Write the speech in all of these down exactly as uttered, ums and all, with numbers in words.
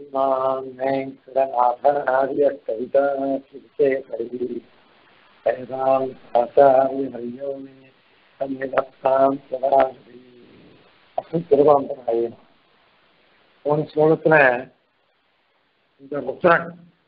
श्रीमान् वेङ्कटनाथार्य कविताचिकेतरी वेदान्ताचार्यवर्यो मे सन्निधत्तां सदा அசல் திருவாந்தராயன் போன ஸ்லோகத்துல இந்த ருத்ரன்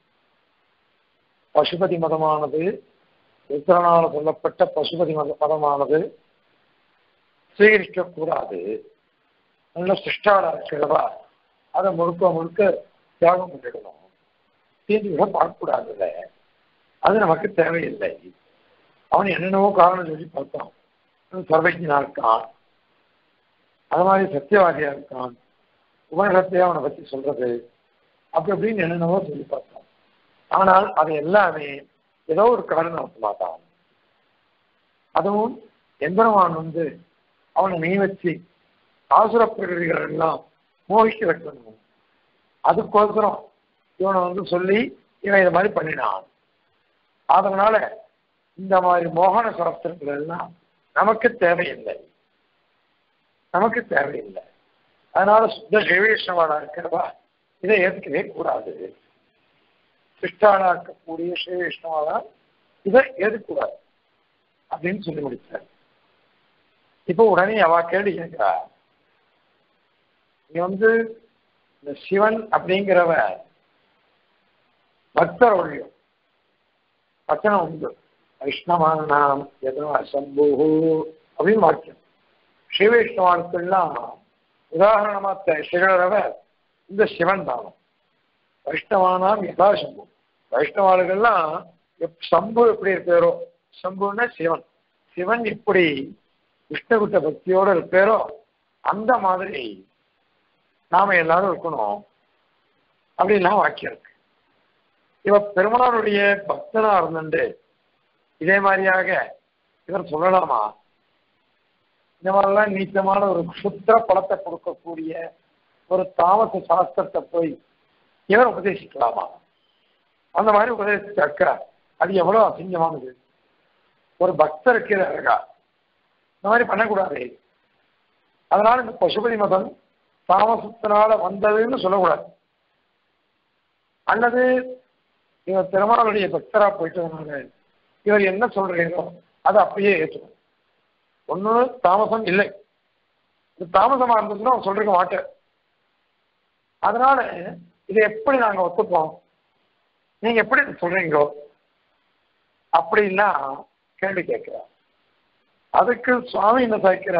பசுபதி மதமானது ருத்ரனால் சொல்லப்பட்ட பசுபதி மத மதமானது ஸ்வீகரிக்க கூடாது, நல்ல சிஷ்டாளா இருக்கிறவா அதை முழுக்க முழுக்க தியாகம் பண்ணிடணும், தீர்ந்து விட பார்க்கக்கூடாதுல்ல, அது நமக்கு தேவையில்லை. அவன் என்னென்னவோ காரணம் சொல்லி பார்த்தான், சர்வஜனா இருக்கான், அது மாதிரி சத்தியவாதியா இருக்கான், உபநிடத்தையே அவனை பற்றி சொல்றது அப்படி அப்படின்னு என்னென்னவோ சொல்லி பார்த்தான். ஆனால் அது எல்லாமே ஏதோ ஒரு காரணம் மாட்டான். அதுவும் எந்திரவான் வந்து அவனை நீ வச்சு ஆசுர பிரகதிகள் எல்லாம் மோகிக்க வைக்கணும், அதுக்கோசரம் இவனை வந்து சொல்லி இவன் இதை மாதிரி பண்ணினான். அதனால இந்த மாதிரி மோகன சாஸ்திரங்கள் எல்லாம் நமக்கு தேவையில்லை, நமக்கு தேவையில்லை. அதனால சுத்த ஸ்ரீவைஷ்ணவாளா இருக்கிறவா இதை ஏற்கவே கூடாது, சிஷ்டாளா இருக்கக்கூடிய ஸ்ரீவைஷ்ணவாளா இதை ஏற்கக்கூடாது அப்படின்னு சொல்லி முடிச்சார். இப்போ உடனே அவ கேள்வி கேட்கிறா, நீ வந்து இந்த சிவன் அப்படிங்கிறவ பக்தர் ஒழியும் வச்சனம் உண்டு, வைஷ்ணவானாம் எதோ அசம்பூ அப்படின்னு வாக்கியம். ஸ்ரீவைஷ்ணவாளுக்கெல்லாம் உதாரணமா திகழறவர் இந்த சிவன் தானம். வைஷ்ணவானாம் யதா சம்பு, வைஷ்ணவாளுகள்லாம் சம்பு எப்படி இருப்பாரோ, சம்புன்னா சிவன், சிவன் எப்படி விஷ்ணுகுட்ட பக்தியோட இருப்பாரோ அந்த மாதிரி நாம எல்லாரும் இருக்கணும் அப்படின்லாம் வாக்கியம் இருக்கு. இவ பெருமாளுடைய பக்தனா இருந்துட்டு இதே மாதிரியாக இவர் சொல்லலாமா? இந்த மாதிரிலாம் நீச்சமான ஒரு சுத்திர பலத்தை கொடுக்கக்கூடிய ஒரு தாமச சாஸ்திரத்தை போய் இவர் உபதேசிக்கலாமா? அந்த மாதிரி உபதேசிச்சாக்க அது எவ்வளவு அசிங்கமானது. ஒரு பக்தருக்கு அழகா இந்த மாதிரி பண்ணக்கூடாது. அதனால இந்த பசுபதி மதம் தாமசத்தினால வந்ததுன்னு சொல்லக்கூடாது. அல்லது இவர் பெருமாளுடைய பக்தரா போயிட்டதுனால இவர் என்ன சொல்றீங்களோ அதை அப்படியே ஏற்றுக்கணும். ஒண்ணு தாமசம் இல்லை, இது தாமசமா இருந்ததுன்னா அவன் சொல்லிருக்க மாட்டேன். அதனால இதை எப்படி நாங்க ஒத்துப்போம், நீங்க எப்படி சொல்றீங்களோ அப்படின்னா கேள்வி கேட்கிறார். அதுக்கு சுவாமி என்ன சாய்க்கிற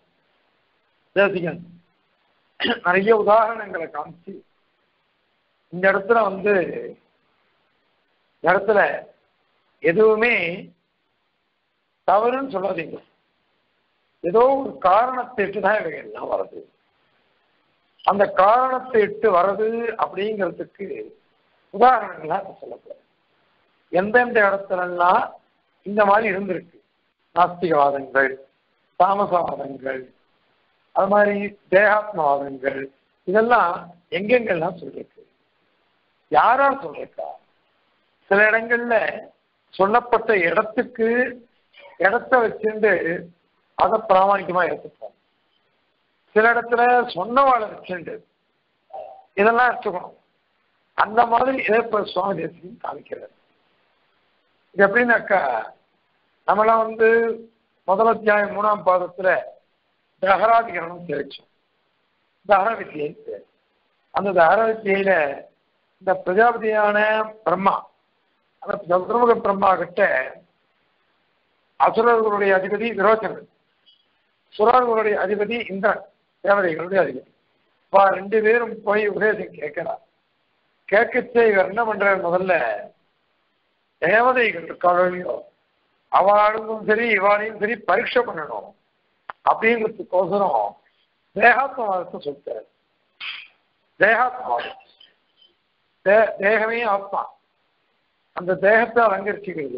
தேசிகன் நிறைய உதாரணங்களை காமிச்சு இந்த இடத்துல வந்து இந்த இடத்துல எதுவுமே தவறுன்னு சொல்லாதீங்க, ஏதோ ஒரு காரணத்தை இட்டுதான் இவைகள்லாம் வருது. அந்த காரணத்தை இட்டு வர்றது அப்படிங்கிறதுக்கு உதாரணங்கள்லாம் சொல்லக்கூடாது. எந்தெந்த இடத்துலலாம் இந்த மாதிரி இருந்திருக்கு, நாஸ்திகவாதங்கள், தாமசவாதங்கள், அது மாதிரி தேகாத்மவாதங்கள், இதெல்லாம் எங்கெங்கெல்லாம் சொல்லிருக்கு, யாரால் சொல்லிருக்கா? சில இடங்கள்ல சொல்லப்பட்ட இடத்துக்கு இடத்த வச்சுட்டு அதை பிராமணிக்கமா எடுத்துப்போம், சில இடத்துல சொன்னவாளை வச்சுண்டு இதெல்லாம் எடுத்துக்கணும். அந்த மாதிரி இதை இப்போ சுவாமி தேசிகன் காமிக்கிறார். இது எப்படின்னாக்கா, நம்மளாம் வந்து முதல் அத்தியாயம் மூணாம் பாதத்துல தகராதிகரணம் தெரிச்சோம், தகர வித்தியை. அந்த தகர வித்தியில இந்த பிரஜாபதியான பிரம்மா, அந்த சதுர்முக பிரம்மா கிட்ட அசுரர்களுடைய அதிபதி விரோச்சனன், சுரர்களுடைய அதிபதி இந்திரன், தேவதைகளுடைய அதிபதி. இப்போ ரெண்டு பேரும் போய் உபதேசம் கேட்கிறார். கேட்கச்சே இவர் என்ன பண்றாரு, முதல்ல தேவதைகள் இருக்காளையோ அவளுக்கும் சரி இவாளையும் சரி பரீட்சை பண்ணணும் அப்படிங்கிறதுக்கோசரம் தேகாத்மவாதத்தை சொல்றாரு. தேகாத்மவாதம், தே தேகமே ஆத்மா, அந்த தேகத்தை அலங்கரிச்சுக்கிறது,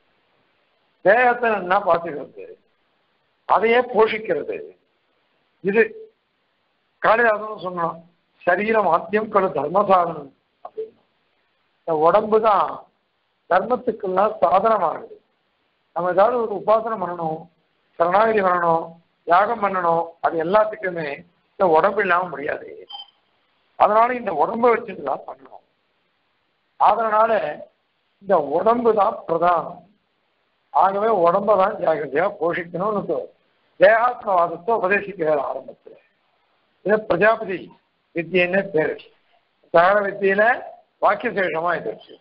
தேகத்தை என்ன பார்த்துக்கிறது, அதையே போஷிக்கிறது. இது காளிதாசன் சொன்னான், சரீரம் ஆத்தியம் கடு தர்மசாதனம் அப்படின்னா. இந்த உடம்பு தான் தர்மத்துக்கெல்லாம் சாதனமாகுது. நம்ம ஏதாவது ஒரு உபாசனை பண்ணணும், சரணாகதி பண்ணணும், யாகம் பண்ணணும், அது எல்லாத்துக்குமே இந்த உடம்பு இல்லாமல் முடியாது. அதனால இந்த உடம்பை வச்சுட்டு தான் பண்ணணும். அதனால இந்த உடம்பு தான் பிரதானம். ஆகவே உடம்பை தான் ஜாகிரதையா போஷிக்கணும்னு தேகாத்மவாதத்தை உபதேசிக்கிறார் ஆரம்பத்தில். இதை பிரஜாபதி வித்தியன்னு பேரு. சகல வித்தியில வாக்கியசேஷமா இருந்துச்சு.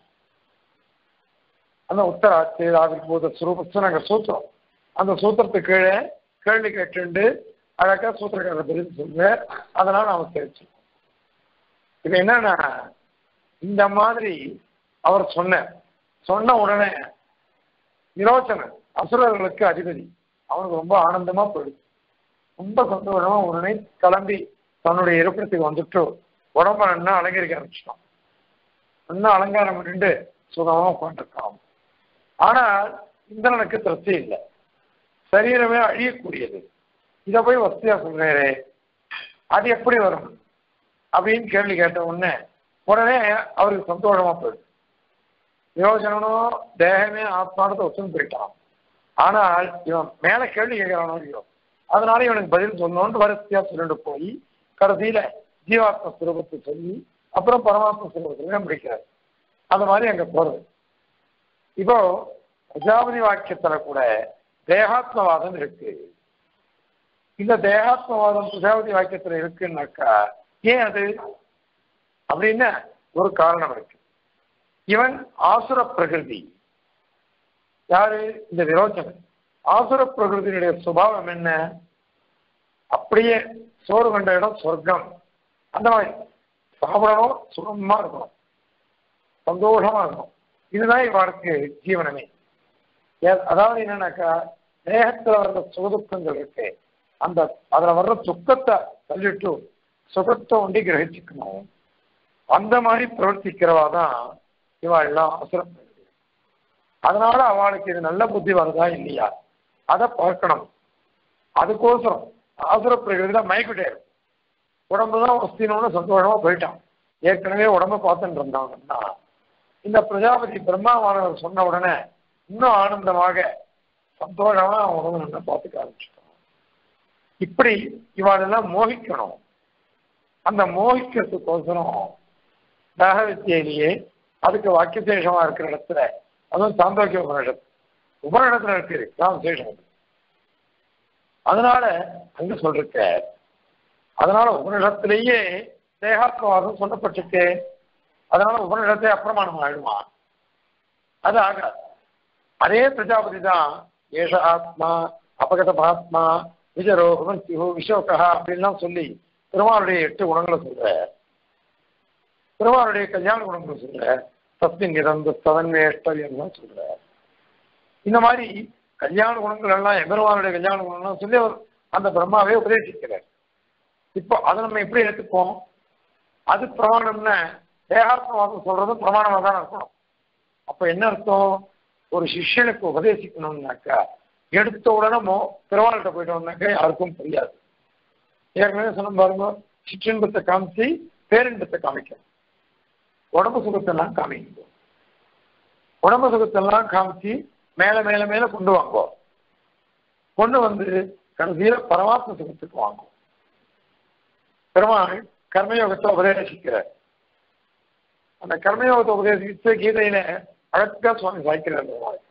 அந்த உத்தராட்சி ஆவிர்பூத சுரூப சூத்திரம், அந்த சூத்திரத்துக்கு கீழே கேள்வி கேட்டு அழகா சூத்திரக்காரர் பதில் சொல்ற. அதனால நாம தெரிஞ்சுக்கணும். இது என்னன்னா, இந்த மாதிரி அவர் சொன்ன சொன்ன உடனே விரோச்சனன் அசுரர்களுக்கு அதிபதி, அவனுக்கு ரொம்ப ஆனந்தமா போயிடுச்சு. ரொம்ப சந்தோஷமா உடனே கிளம்பி தன்னுடைய இருப்பிடத்துக்கு வந்துட்டு உடம்ப நல்லா அலங்கரிக்க ஆரம்பிச்சிட்டான். நல்லா அலங்காரம் பண்ணிட்டு சுகமா உட்காந்துருக்கான். ஆனால் இந்திரனுக்கு திருப்தி இல்லை. சரீரமே அழியக்கூடியது. இதை போய் வசதியா சொல்றே, அது எப்படி வரும் அப்படின்னு கேள்வி கேட்ட உடனே உடனே அவருக்கு சந்தோஷமா போயிடுது. யோஜனனும் தேகமே ஆத்மானத்தை ஒத்துன்னு போயிட்டான். ஆனால் இவன் மேல கேள்வி கேட்கிறானோ இல்லையோ, அதனால இவனுக்கு பதில் சொல்லணும்னு வரிசையா சொல்லிட்டு போய் கடைசியில ஜீவாத்ம சுரூபத்தை சொல்லி அப்புறம் பரமாத்ம சுரூபத்துல முடிக்கிறார். அது மாதிரி அங்க போறது. இப்போ பிரஜாபதி வாக்கியத்துல கூட தேகாத்மவாதம் இருக்கு. இந்த தேகாத்மவாதம் பிரஜாபதி வாக்கியத்துல இருக்குன்னாக்கா ஏன் அது அப்படின்னு ஒரு காரணம் இருக்கு. இவன் ஆசுர பிரகிருதி. யாரு? இந்த விரோச்சனன். ஆசுர பிரகிருதியினுடைய சுபாவம் என்ன? அப்படியே சோறு கண்ட இடம் சொர்க்கம், அந்த மாதிரி சாப்பிடணும், சுகமா இருக்கணும், சந்தோஷமா இருக்கணும். இதுதான் இவனுக்கு ஜீவனமே. அதாவது என்னன்னாக்கா, தேகத்துல வர்ற சுகதுக்கங்கள் இருக்கு, அந்த அதுல வர்ற துக்கத்தை தள்ளிட்டு சுகத்தை ஒண்டி கிரகிச்சுக்கணும். அந்த மாதிரி பிரவர்த்திக்கிறவா தான் இவா எல்லாம் அவசரம். அதனால அவளுக்கு இது நல்ல புத்தி வருதா இல்லையா அதை பார்க்கணும். அதுக்கோசரம் ஆசுர பிரகிருதியில மயக்கிட்டே இருக்கும். உடம்புதான் வஸ்தினோன்னு சந்தோஷமா போயிட்டான். ஏற்கனவே உடம்ப பார்த்துட்டு இருந்தாங்கன்னா இந்த பிரஜாபதி பிரம்மாவானவர் சொன்ன உடனே இன்னும் ஆனந்தமாக சந்தோஷமா உடம்பு நல்லா பார்த்துக்க ஆரம்பிச்சிட்டோம். இப்படி இவாளெல்லாம் மோகிக்கணும். அந்த மோகிக்கிறதுக்கோசரம் தேக வித்தியிலேயே அதுக்கு வாக்கியசேஷமா இருக்கிற இடத்துல, அதுவும் சாந்தோக்கிய உபநிஷத்து உபநிடத்துல இருக்கு விசேஷம். அதனால அங்க சொல்லிருக்க, அதனால உபநிடத்திலேயே தேகாத்மவாதம் சொல்லப்பட்டிருக்கு. அதனால உபநிடத்தை அப்பிரமாணம் ஆயிடுமா? அது ஆகாது. அதே பிரஜாபதி தான் ஏஷ ஆத்மா அபகத பாத்மா விஜரோ விமர்த்தியோ விஷோகா அப்படின்லாம் சொல்லி பெருமாளுடைய எட்டு குணங்களை சொல்ற, பெருமாளுடைய கல்யாண குணங்களை சொல்ற, தஸ்மின் நிறந்த ததன்வேஷ்டவியம் சொல்ற. இந்த மாதிரி கல்யாண குணங்கள் எல்லாம் எம்பெருமானுடைய கல்யாண குணங்கள்லாம் சொல்லி அவர் அந்த பிரம்மாவே உபதேசிக்கிறார். இப்போ அதை நம்ம எப்படி எடுத்துப்போம்? அது பிரமாணம்னா தேகாத்மவாதம் சொல்றதும் பிரமாணமாக தான் இருக்கணும். அப்ப என்ன அர்த்தம்? ஒரு சிஷ்யனுக்கு உபதேசிக்கணும்னாக்கா எடுத்த உடனே பெருமாள்கிட்ட போயிட்டு வந்தாக்கா யாருக்கும் புரியாது. ஏற்கனவே சொன்ன பாருங்க, சிற்றின்பத்தை காமிச்சு பேரின்பத்தை காமிக்கணும். உடம்பு சுகத்தெல்லாம் காமிக்கும். உடம்பு சுகத்தெல்லாம் காமிச்சு மேல மேல மேல கொண்டு வாங்குவோம். கொண்டு வந்து கடைசியில பரமாத்ம சுகத்துக்கு வாங்குவோம். பெருமாள் கர்மயோகத்தை உபதேசிக்கிறார். அந்த கர்மயோகத்தை உபதேசித்து கீதையில அழகா சுவாமி சாய்க்கிறார்.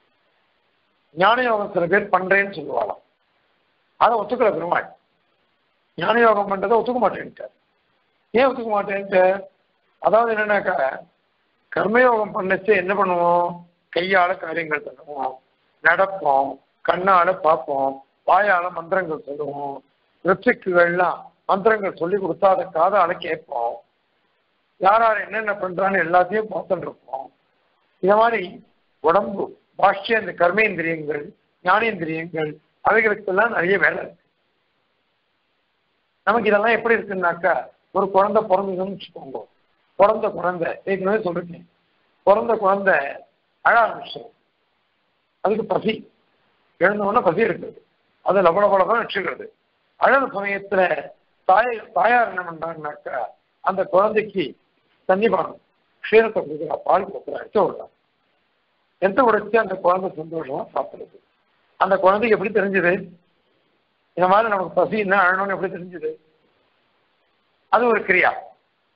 ஞான யோகம் சில பேர் பண்றேன்னு சொல்லுவாளாம். அதை ஒத்துக்கல பெருமாள். ஞான யோகம் பண்றதை ஒத்துக்க மாட்டேன்ட்டார். ஏன் ஒத்துக்க மாட்டேன்ட்டு? அதாவது என்னன்னாக்கா, கர்மயோகம் பண்ணச்சு என்ன பண்ணுவோம்? கையால காரியங்கள் பண்ணுவோம், நடப்போம், கண்ணால பார்ப்போம், வாயால மந்திரங்கள் சொல்லுவோம், ரிச்சிக்குகள்லாம் மந்திரங்கள் சொல்லி கொடுத்தா அதை காதால கேட்போம், யார் யார் என்னென்ன பண்றான்னு எல்லாத்தையும் பார்த்துட்டு இருப்போம். இத மாதிரி உடம்பு பாஷ்ய இந்த கர்மேந்திரியங்கள் ஞானேந்திரியங்கள் அவைகளுக்கெல்லாம் நிறைய வேலை இருக்கு. நமக்கு இதெல்லாம் எப்படி இருக்குன்னாக்கா, ஒரு குழந்தை பிறந்ததுன்னு வச்சுக்கோங்க. பிறந்த குழந்தை ஏற்கனவே சொல்லிருக்கேன், பிறந்த குழந்தை அழ ஆரம்பிச்சோம். அதுக்கு பசி, எழுந்தோன்னா பசி இருக்குது, அது லபலபலதான் வச்சுக்கிறது. அழகு சமயத்துல தாய் தாயார் என்ன பண்றாங்கனாக்கா, அந்த குழந்தைக்கு தண்ணி பானம் க்ஷீரத்தை கொடுக்குறா, பால் கொடுக்குறா, எடுத்து விடலாம். எந்த உடைச்சு அந்த குழந்தை சந்தோஷமா சாப்பிடுறது. அந்த குழந்தைக்கு எப்படி தெரிஞ்சது இந்த மாதிரி நமக்கு பசி என்ன அழணும்னு எப்படி தெரிஞ்சது? அது ஒரு கிரியா.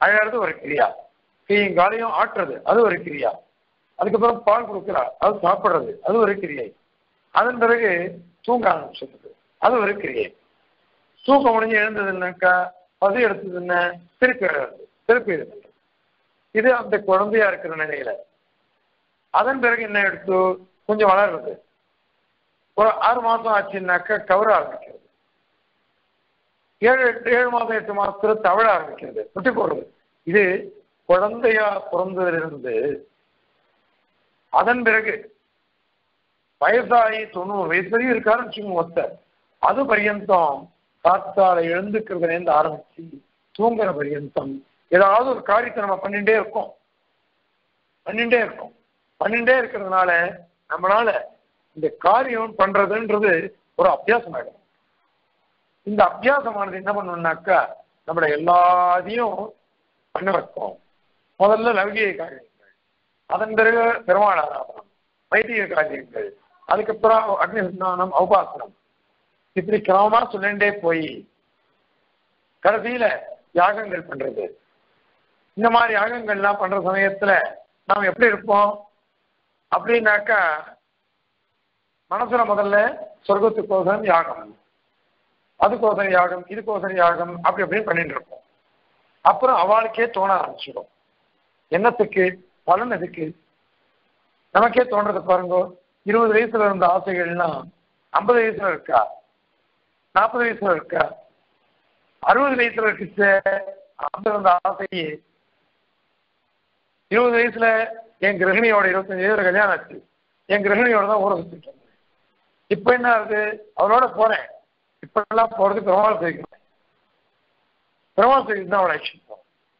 அழறது ஒரு கிரியா, கையும் காலையும் ஆட்டுறது அது ஒரு கிரியா, அதுக்கப்புறம் பால் கொடுக்குறா அது சாப்பிட்றது அது ஒரு கிரியை, அதன் பிறகு தூங்க ஆரம்பிச்சதுக்கு அது ஒரு கிரியை. தூக்கம் முடிஞ்சு எழுந்ததுன்னாக்கா பசி எடுத்ததுன்னா திருப்பி எழுது திருப்பி எழுது. இது அந்த குழந்தையா இருக்கிற நிலையில. அதன் பிறகு என்ன எடுத்து கொஞ்சம் வளர்றது, ஒரு ஆறு மாசம் ஆச்சுன்னாக்கா கவர ஆரம்பிக்கிறது, ஏழு எட்டு ஏழு மாதம் எட்டு மாசத்துல தவழ ஆரம்பிக்கிறது, முட்டி போடுறது. இது குழந்தையா பிறந்ததிலிருந்து அதன் பிறகு வயசாகி தொண்ணூறு வயசு வரையும் இருக்காருன்னு வச்சுக்கோங்க ஒருத்தர். அது பரியந்தம் காத்தால எழுந்துக்கிறதுலேருந்து ஆரம்பிச்சு தூங்குற பரியந்தம் ஏதாவது ஒரு காரியத்தை நம்ம பண்ணிட்டே இருக்கோம் பண்ணிட்டே இருக்கோம் பண்ணிட்டே இருக்கிறதுனால நம்மளால இந்த காரியம் பண்றதுன்றது ஒரு அபியாசம் ஆகிடும். இந்த அபியாசமானது என்ன பண்ணணும்னாக்கா நம்மள எல்லாத்தையும் பண்ண வைக்கும். முதல்ல லௌகிக காரியங்கள், அதன் பிறகு பெருமாள் ஆராதனம், வைதிக காரியங்கள், அதுக்கப்புறம் அக்னி ஸ்நானம், உபாசனம், இப்படி கிரமமா சொல்லிண்டே போய் கடைசியில யாகங்கள் பண்றது. இந்த மாதிரி யாகங்கள்லாம் பண்ற சமயத்துல நாம் எப்படி இருப்போம் அப்படின்னாக்கா மனசுல முதல்ல சொர்க்கத்துக்கோசரம் யாகம், அதுக்கோசரம் யாகம், இதுக்கோசரம் யாகம், அப்படி அப்படின்னு பண்ணிட்டு இருப்போம். அப்புறம் அவளுக்கே தோண ஆரம்பிச்சிடும் என்னத்துக்கு பலன் எதுக்கு. நமக்கே தோன்றது பாருங்க, இருபது வயசுல இருந்த ஆசைகள்லாம் ஐம்பது வயசுல இருக்கா, நாற்பது வயசுல இருக்கா, அறுபது வயசுல இருக்கு. ஐம்பது இருந்த ஆசையே இருபது வயசுல என் கிரகிணியோட இருபத்தஞ்சு வயசுல கல்யாணம் ஆச்சு, என் கிரகிணியோட தான் ஊற சுத்திட்டு இருந்தேன். இப்ப என்ன ஆகுது, அவரோட போறேன், இப்ப எல்லாம் போறது பெருமாள் செய்கிறேன், பெருமாள் செய்கிறது தான் அவளை ஆக்ஷன்.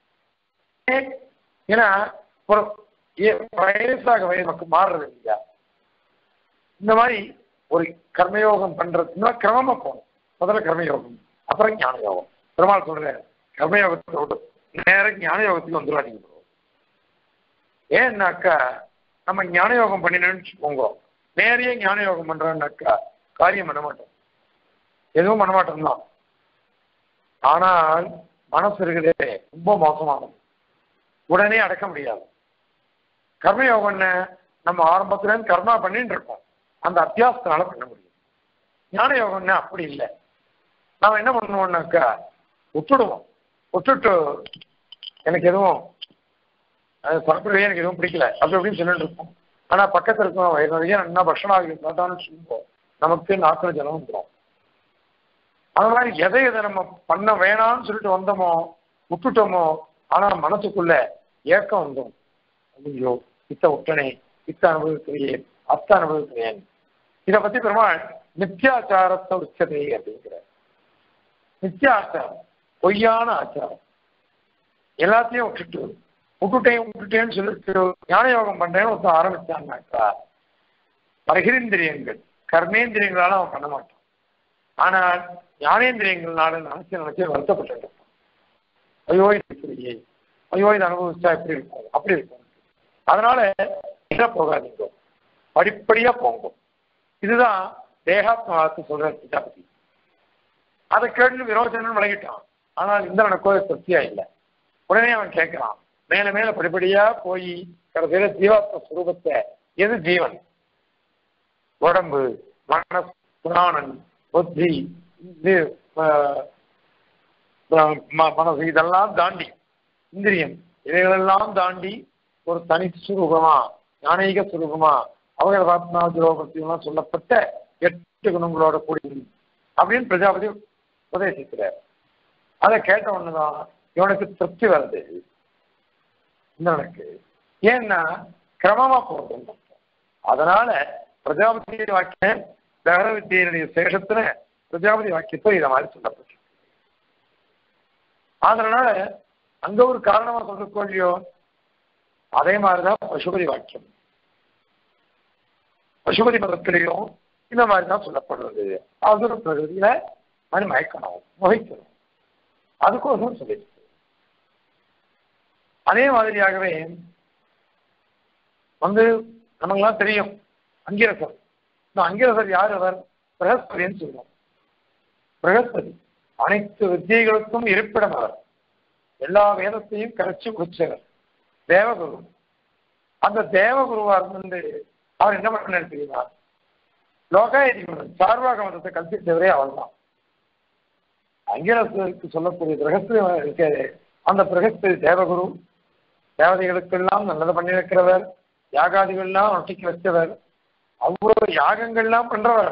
ஏன்னா ஒரு வயசாக வயது நமக்கு மாறுறது இல்லையா. இந்த மாதிரி ஒரு கர்மயோகம் பண்றதுன்னா கிரமமா போகணும். முதல்ல கர்மயோகம், அப்புறம் ஞான யோகம். பெருமாள் சொல்ற கர்மயோகத்தை விட்டு நேர ஞான யோகத்துக்கு வந்துடுவாங்க. ஏன்னாக்கா நம்ம ஞான யோகம் பண்ணினோம்னு வச்சுக்கோங்க, நேரையே ஞான யோகம் பண்றோம்னாக்கா காரியம் பண்ண மாட்டோம், எதுவும் பண்ண மாட்டோம் தான். ஆனால் மனசு இருக்கிறதே ரொம்ப மோசமானது, உடனே அடக்க முடியாது. கர்மயோகம்னு நம்ம ஆரம்பத்துல இருந்து கர்மா பண்ணிட்டு இருக்கோம், அந்த அத்தியாசத்தினால பண்ண முடியும். ஞான யோகம்னா அப்படி இல்லை. நாம என்ன பண்ணுவோம்னாக்கா விட்டுடுவோம், விட்டுட்டு எனக்கு எதுவும் சாப்பிடவே எனக்கு எதுவும் பிடிக்கல அப்படி அப்படின்னு சொல்லிட்டு இருக்கோம். ஆனா பக்கத்துல இருக்கோம் வயது நிறைய என்ன பட்சணம் ஆகி சாப்பிட்டான்னு சொல்லுவோம், நமக்கு நாக்குல ஜலம் வந்துடும். அது மாதிரி எதை எதை நம்ம பண்ண வேணாம்னு சொல்லிட்டு வந்தோமோ விட்டுட்டோமோ, ஆனா மனசுக்குள்ள ஏக்கம் வந்துடும். ஐயோ இத்த விட்டனே, இத்த அனுபவிக்கிறேன், அத்த அனுபவிக்கிறேன். இதை பத்தி பெருமாள் நித்தியாச்சாரத்தை உச்சதை அப்படிங்கிறார். நித்தியாச்சாரம் பொய்யான ஆச்சாரம், எல்லாத்தையும் விட்டுட்டு விட்டுட்டேன் விட்டுட்டேன்னு சொல்லிட்டு ஞான யோகம் பண்றேன்னு ஒருத்தன் ஆரம்பிச்சான்னாக்கா பரகிரேந்திரியங்கள் கர்மேந்திரியங்களால அவன் பண்ண மாட்டான். ஆனால் ஞானேந்திரியங்கள்னால நினைச்சு நினைச்சு வருத்தப்பட்டு இருப்பான். ஐயோ இது இப்படியே, ஐயோ இது அனுபவிச்சா எப்படி இருக்கும் அப்படி இருக்கும். அதனால என்ன போகாதீங்க, படிப்படியா போங்க. இதுதான் தேகாத்மாவுக்கு சொல்ற பிரஜாபதி. அதை கேட்டு விரோச்சனன் விளங்கிட்டான். ஆனால் இந்திரனை கோயில் திருப்தியா இல்லை. உடனே அவன் கேட்கிறான், மேல மேல படிப்படியா போய் கடைசியில ஜீவாத்ம சுரூபத்தை, எது ஜீவன், உடம்பு, மனசு, புராணன், புத்தி, மனசு, இதெல்லாம் தாண்டி இந்திரியம், இவைகளெல்லாம் தாண்டி ஒரு தனி சுரூபமா ஞானீக சுரூபமா அவகராத்மா ஜீரோபத்தியெல்லாம் சொல்லப்பட்ட எட்டு குணங்களோட கூடி அப்படின்னு பிரஜாபதி உபதேசிக்கிறார். அதை கேட்ட ஒண்ணுதான் இவனுக்கு திருப்தி வருது இந்திரனுக்கு. ஏன்னா கிரமமா போறது. அதனால பிரஜாபதி வாக்கியம் தகர வித்தியனுடைய சேஷத்துல பிரஜாபதி வாக்கியத்தை இதை மாதிரி சொல்லப்பட்டு, அதனால அங்க ஒரு காரணமா சொல்றக்கோ இல்லையோ, அதே மாதிரிதான் பசுபதி வாக்கியம். பசுபதி மதத்திலையும் இந்த மாதிரிதான் சொல்லப்படுறது. அது ஒரு பிரகதியில மணி மயக்கணும், முகைக்கணும், அதுக்கோசம் சொல்லிட்டு. அதே மாதிரியாகவே வந்து நமக்கெல்லாம் தெரியும் அங்கிரசர். இந்த அங்கிரசர் யார்? அவர் பிரகஸ்பதின்னு சொல்லுவோம். பிரகஸ்பதி அனைத்து வித்தியைகளுக்கும் இருப்பிடம் அவர். எல்லா வேதத்தையும் கரைச்சி குடிச்சவர் தேவகுரு. அந்த தேவகுருவா இருந்து அவர் என்ன பண்ண தெரியுமா, லோகாயதிமன் சார்வாக மதத்தை கல்பித்தவரே அவர் தான். அங்கிரசருக்கு சொல்லக்கூடிய பிரகஸ்பதி இருக்காரு, அந்த பிரகஸ்பதி தேவகுரு, தேவதைகளுக்கெல்லாம் நல்லதை பண்ணி வைக்கிறவர், யாகாதிகள்லாம் ஒட்டிக்கு வச்சவர், அவ்வளவு யாகங்கள்லாம் பண்றவர்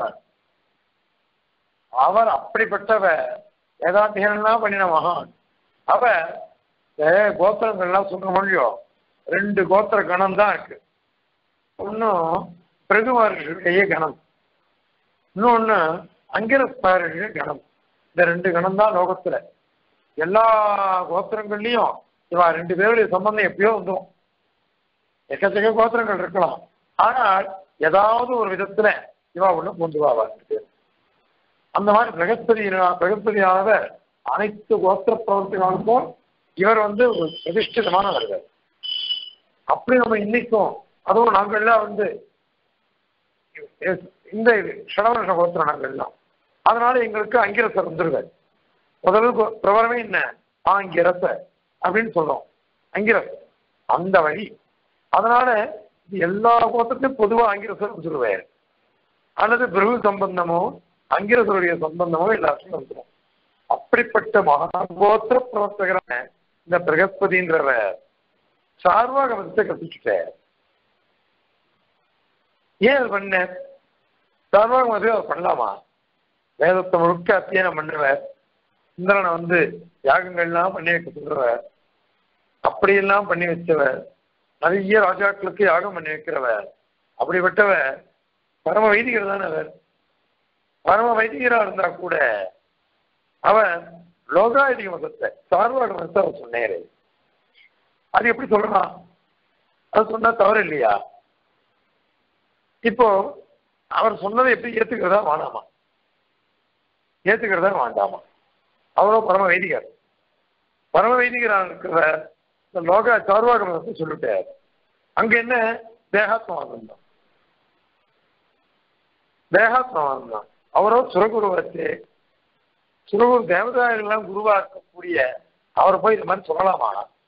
அவர். அப்படிப்பட்டவர் வேதாந்திகள்லாம் பண்ணின மகான் அவர். கோத்திரங்கள்லாம் சொல்ற மொழியோ ரெண்டு கோத்திர கணம் தான் இருக்கு. ஒன்னும் பிரகுமார்களுடைய கணம், இன்னொன்னு அங்கிரஸ்தாருடைய கணம். இந்த ரெண்டு கணம் தான் லோகத்துல. எல்லா கோத்திரங்கள்லயும் இவா ரெண்டு பேருடைய சம்பந்தம் எப்பயோ வந்துடும். எக்கச்சக்க கோத்திரங்கள் இருக்கலாம், ஆனால் ஏதாவது ஒரு விதத்துல இவா ஒண்ணு கொண்டுவாவா. அந்த மாதிரி பிரகஸ்பதி பிரகஸ்பதியானவர் அனைத்து கோத்திர பிரவர்த்திகளுக்கும் இவர் வந்து ஒரு பிரதிஷ்டிதமானவர்கள். அப்படி நம்ம இன்னைக்கும், அதுவும் நாங்கள்லாம் வந்து இந்த ஷடவர்ஷ கோத்திரம் நாங்கள்லாம், அதனால எங்களுக்கு அங்கிரசர் வந்துருவார். முதல் பிரபலமே என்ன, ஆங்கிரச அப்படின்னு சொல்றோம், அங்கிரச அந்த வழி. அதனால எல்லா கோத்திரத்தையும் பொதுவா அங்கிரசர் வந்துருவார். அல்லது பிருகு சம்பந்தமோ அங்கிரசருடைய சம்பந்தமோ எல்லாத்தையும் வந்துடும். அப்படிப்பட்ட மகாகோத்திர பிரவர்த்தகரான இந்த பிரகஸ்பதின்றவர் சார்வாக மதத்தை கற்பிச்சுட்டார். ஏன் அது பண்ண? சார்வாக மதத்தை அவர் பண்ணலாமா? வேதத்தை முழுக்க அத்தியனம் பண்ணுவர், இந்திரனை வந்து யாகங்கள்லாம் பண்ணி வைக்க சொல்றவர், அப்படியெல்லாம் பண்ணி வச்சவர், நிறைய ராஜாக்களுக்கு யாகம் பண்ணி வைக்கிறவர். அப்படிப்பட்டவர் பரம வைதிகர் தானே அவர். பரம வைதிகரா இருந்தா கூட அவர் லோகாயுதிக மதத்தை சார்வாக மதத்தை அவர் சொன்னாரு. அது எப்படி சொல்லலாம்? அது சொன்னா தவறு இல்லையா? இப்போ அவர் சொன்னதை எப்படி ஏத்துக்கிறதா வேணாமா? ஏத்துக்கிறதா வேண்டாமா? அவ்வளோ பரம வைதிகர். பரம வைதிகராக இருக்கிறவர் இந்த லோக சார்வாக மதத்தை சொல்லிட்டார். அங்க என்ன தேகாத்மவாதம் தான், தேகாத்மவாதம் தான். அவரோ சுரகுருவாச்சு, சுரகுரு தேவதாயெல்லாம் குருவா இருக்கக்கூடிய அவரை போய் இந்த மாதிரி சொல்லலாமா?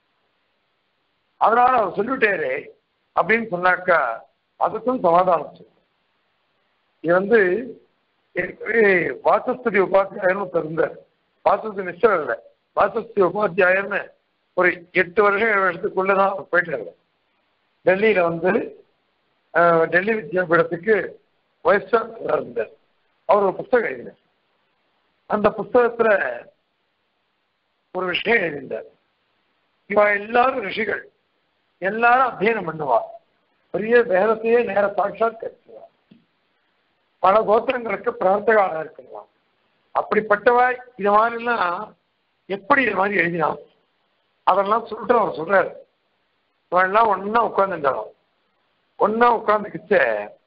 அதனால அவர் சொல்லிட்டாரு அப்படின்னு சொன்னாக்கா அதுக்கும் சமாதானம் சொல்லும். இது வந்து வாசஸ்பதி உபாத்தியாயர்னு இருந்தார். வாசஸ்பதி மிஸ்டர் இல்லை, வாசஸ்பதி உபாத்தியாயர்னு ஒரு எட்டு வருஷம் ஏழு வருஷத்துக்குள்ளதான் அவர் போயிட்டாரு. டெல்லியில வந்து டெல்லி வித்யாபீடத்துக்கு வைஸ் சான்சலரா இருந்தார். அவர் ஒரு புத்தகம் எழுதினார். அந்த புத்தகத்துல ஒரு விஷயம் எழுதினார். இவா எல்லாரும் ரிஷிகள், எல்லாரும் அத்தியனம் பண்ணுவா, பெரிய வேதத்தையே நேர சாட்சாத் கற்றுவா, பல கோத்திரங்களுக்கு பிரார்த்தகாக இருக்கலாம். அப்படிப்பட்டவா இது மாதிரிலாம் எப்படி இது மாதிரி எழுதினான் அதெல்லாம் சொல்லிட்டு அவர் சொல்றாரு. அவெல்லாம் ஒன்னா உட்கார்ந்துட்டாலும் ஒன்னா உட்கார்ந்துக்கிச்ச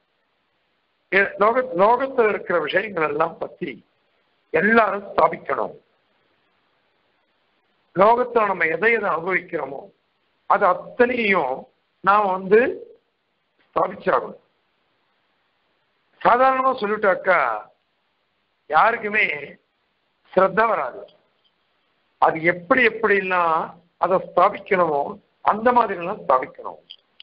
லோக லோகத்தில் இருக்கிற விஷயங்கள் எல்லாம் பத்தி எல்லாரும் ஸ்தாபிக்கணும். லோகத்தில் நம்ம எதை எதை அனுபவிக்கிறோமோ அது அத்தனையும் நாம் வந்து ஸ்தாபிச்சாகணும். சாதாரணமா சொல்லிட்டாக்கா யாருக்குமே ஸ்ரத்தா வராது. அது எப்படி எப்படிலாம் அதை ஸ்தாபிக்கணுமோ அந்த மாதிரிலாம் ஸ்தாபிக்கணும்,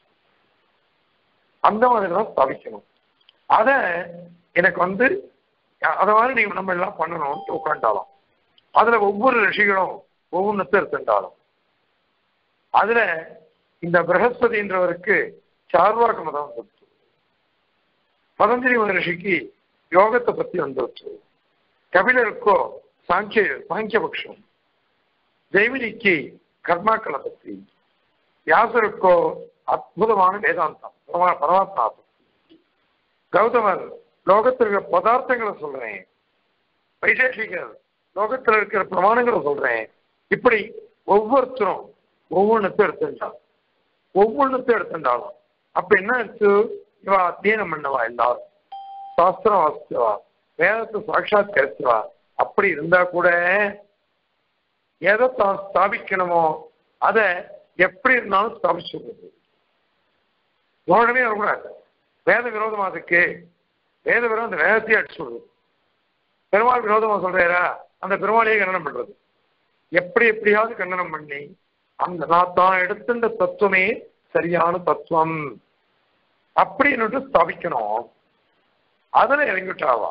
அந்த மாதிரிலாம் ஸ்தாபிக்கணும். அத எனக்கு வந்து அதை மாதிரி நீங்க நம்ம எல்லாம் பண்ணணும்னு உட்காண்டாலும் அதுல ஒவ்வொரு ரிஷிகளும் ஒவ்வொன்றத்தை எடுத்துட்டாலும் அதுல இந்த பிரகஸ்பதின்றவருக்கு சார்வாக மதம் வந்துருச்சு, பதஞ்சலி மகரிஷிக்கு யோகத்தை பத்தி வந்துருச்சு, கபிலருக்கோ சாங்கிய சாங்கியபக்ஷம், ஜெய்மினிக்கு கர்மாக்களை பத்தி, வியாசருக்கோ அற்புதமான வேதாந்தம் பரமாத்மா பத்தி, கௌதமர் லோகத்தில் இருக்கிற பதார்த்தங்களை சொல்றேன், வைசேஷிகர் லோகத்தில் இருக்கிற பிரமாணங்களை சொல்றேன். இப்படி ஒவ்வொருத்தரும் ஒவ்வொன்றத்தை எடுத்துட்டான், ஒவ்வொன்றத்தை எடுத்துட்டாலும் அப்ப என்ன ஆச்சு? இவா அத்தியனம் பண்ணவா, எல்லாரும் சாஸ்திரம் வாசிச்சவா, வேதத்தை சாட்சாத் கருத்துவா. அப்படி இருந்தா கூட எதை தான் ஸ்தாபிக்கணுமோ அதை எப்படி இருந்தாலும் ஸ்தாபிச்சுடுறது. தோழமே வரக்கூடாது. வேத விரோதமா அதுக்கு வேத விரோதம் அந்த வேதத்தையே அடிச்சு சொல்றது. பெருமாள் விரோதமா சொல்றாரா அந்த பெருமாளையே கண்டனம் பண்றது. எப்படி எப்படியாவது கண்டனம் பண்ணி அந்த நான் தான் எடுத்துட்ட தத்துவமே சரியான தத்துவம் அப்படின்னு ஸ்தாபிக்கணும். அதுல இறங்கிட்டாவா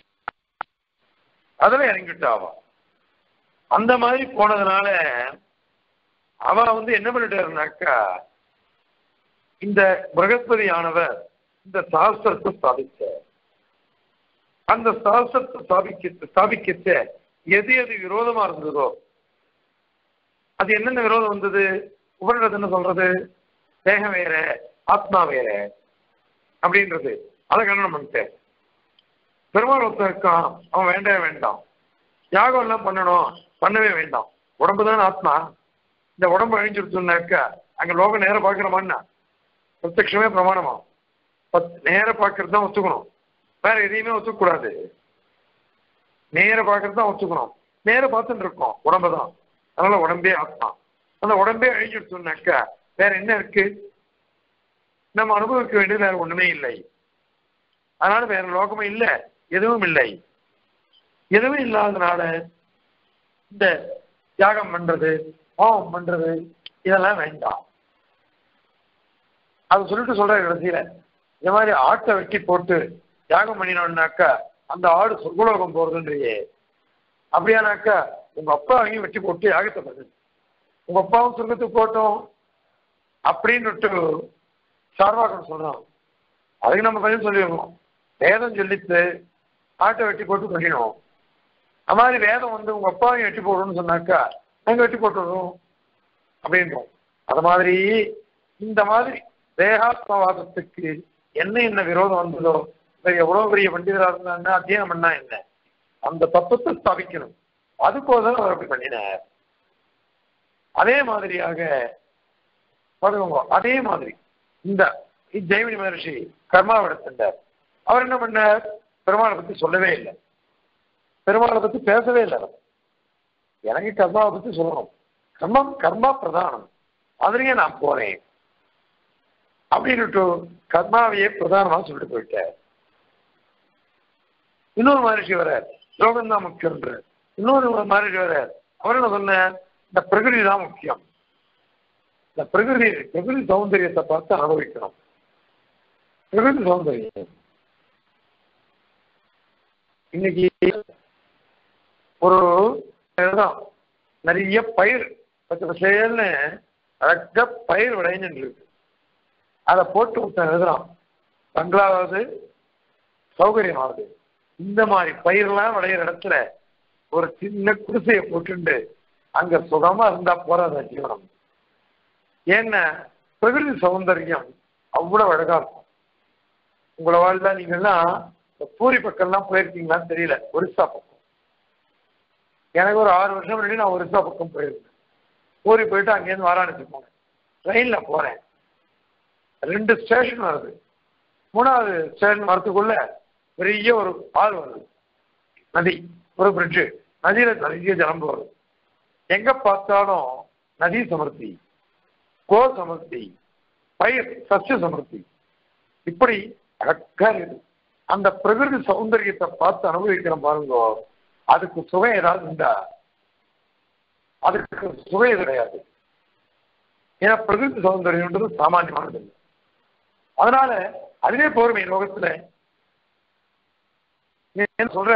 அதுல இறங்கிட்டாவா அந்த மாதிரி போனதுனால அவ வந்து என்ன பண்ணிட்டாருனாக்கா, இந்த பிரகஸ்பதியானவர் இந்த சாஸ்திரத்தை ஸ்தாபிச்ச அந்த சாஸ்திரத்தை ஸ்தாபிக்க ஸ்தாபிக்கச்ச எது எது விரோதமா இருந்ததோ அது என்னென்ன விரோதம் வந்தது? உபனிடத்து என்ன சொல்றது? தேகம் வேற ஆத்மா வேற அப்படின்றது. அதை கண்டனம் பண்ணிட்டேன். பெருமாள் ஒருத்தன் இருக்கான், அவன் வேண்டவே வேண்டாம், யாகம் எல்லாம் பண்ணணும், பண்ணவே வேண்டாம், உடம்பு தானே ஆத்மா, இந்த உடம்பு அழிஞ்சிருச்சுன்னாக்கா அங்க லோகம் நேர பார்க்கிறோமான்னா பிரத்யட்சமே பிரமாணமா நேர பார்க்கறது தான் ஒத்துக்கணும், வேற எதையுமே ஒத்துக்கூடாது. நேர பார்க்கறது தான் ஒத்துக்கணும். நேர பார்த்துட்டு இருக்கோம் உடம்பு தான், அதனால உடம்பே ஆத்மா. அந்த உடம்பே அழிஞ்சிருச்சுன்னாக்கா வேற என்ன இருக்கு? நம்ம அனுபவிக்க வேண்டியது வேற ஒண்ணுமே இல்லை. அதனால வேற லோகமும் இல்லை, எதுவும் இல்லை. எதுவும் இல்லாதனால இந்த தியாகம் பண்றது, பாவம் பண்றது இதெல்லாம் வேண்டாம். அது சொல்லிட்டு சொல்ற கடைசியில இந்த மாதிரி ஆட்டை வெட்டி போட்டு தியாகம் பண்ணினோம்னாக்கா அந்த ஆடு சொர்க்கலோகம் போறதுன்றையே. அப்படியானாக்கா உங்க அப்பா அங்கேயும் வெட்டி போட்டு யாகத்தை பண்ணு, உங்க அப்பாவும் சொர்க்கத்துக்கு போட்டோம் அப்படின்னுட்டு சார்வாக்கம் சொல்றோம். அதுக்கு நம்ம பதில் சொல்லிடணும். வேதம் சொல்லித்து ஆட்டை வெட்டி போட்டு பண்ணினோம். அது மாதிரி வேதம் வந்து உங்க அப்பாவையும் வெட்டி போடணும்னு சொன்னாக்கா நாங்க வெட்டி போட்டுடுறோம் அப்படின்றோம். அது மாதிரி இந்த மாதிரி தேகாத்மவாதத்துக்கு என்ன என்ன விரோதம் வந்ததோ, எவ்வளவு பெரிய பண்டிதராக இருந்தாங்கன்னா அத்தியனம் பண்ணா என்ன, அந்த தத்துவத்தை ஸ்தாபிக்கணும். அதுக்கோதான் அவர் அப்படி பண்ணினார். அதே மாதிரியாக பாருங்க, அதே மாதிரி இந்த ஜெய்மினி மகர்ஷி கர்மாவை எடுத்துட்டார். அவர் என்ன பண்ணார்? பெருமாளை பத்தி சொல்லவே இல்லை, பெருமாளை பத்தி பேசவே இல்லை. எனக்கு கர்மாவை பத்தி சொல்லணும், கர்மம் கர்மா பிரதானம், அதுலயே நான் போறேன் அப்படின்னுட்டு கர்மாவையே பிரதானமா சொல்லிட்டு போயிட்டார். இன்னொரு மகர்ஷி வரார், யோகம் தான் முக்கியம். இன்னொரு மகர்ஷி வரார், அவர் என்ன சொன்ன, இந்த பிரகிருதி தான் முக்கியம், இந்த பிரகிருதி பிரகிருதி சௌந்தரியத்தை பார்த்து அனுபவிக்கணும். பிரகிருதி சௌந்தரியம் இன்னைக்கு ஒரு நிறைய பயிர் பச்சை பசேல்னு அழக பயிர் விளைஞ்சுட்டு இருக்கு. அதை போட்டு ஒருத்தன் எழுதுறான், பங்களாவது சௌகரியமாவது. இந்த மாதிரி பயிரெல்லாம் விளையிற இடத்துல ஒரு சின்ன குடிசையை போட்டுண்டு அங்க சுகமா இருந்தா போறாத ஜீவனம். ஏன்னா பிரகிருதி சௌந்தரியம் அவ்வளவு அழகா இருக்கும். உங்களை வாழ்ந்தா நீங்கள்லாம் பூரி பக்கம்லாம் போயிருக்கீங்களான்னு தெரியல, ஒரிசா பக்கம். எனக்கு ஒரு ஆறு வருஷம் முன்னாடி நான் ஒரிசா பக்கம் போயிருந்தேன். பூரி போயிட்டு அங்கேருந்து வாராணசி போனேன், ட்ரெயின்ல போறேன். ரெண்டு ஸ்டேஷன் வருது, மூணாவது ஸ்டேஷன் வரத்துக்குள்ள பெரிய ஒரு ஆறு வருது, நதி, ஒரு பிரிட்ஜு, நதியில நிறைய ஜலம் போகுது. எங்க பார்த்தாலும் நதி சமர்த்தி, கோ சமர்த்தி, பயிர் சஸ்ய சமர்த்தி, இப்படி அழகா இருக்குது. அந்த பிரகிருதி சௌந்தரியத்தை பார்த்து அனுபவிக்கிறோம் பாருங்க, அதுக்கு சுவை ஏதாவது உண்டா? அதுக்கு சுவை கிடையாது. ஏன்னா பிரகிருதி சௌந்தரியம்ன்றது சாமானியமானது இல்லை. அதனால அதுவே போருமே லோகத்துல. சொல்ற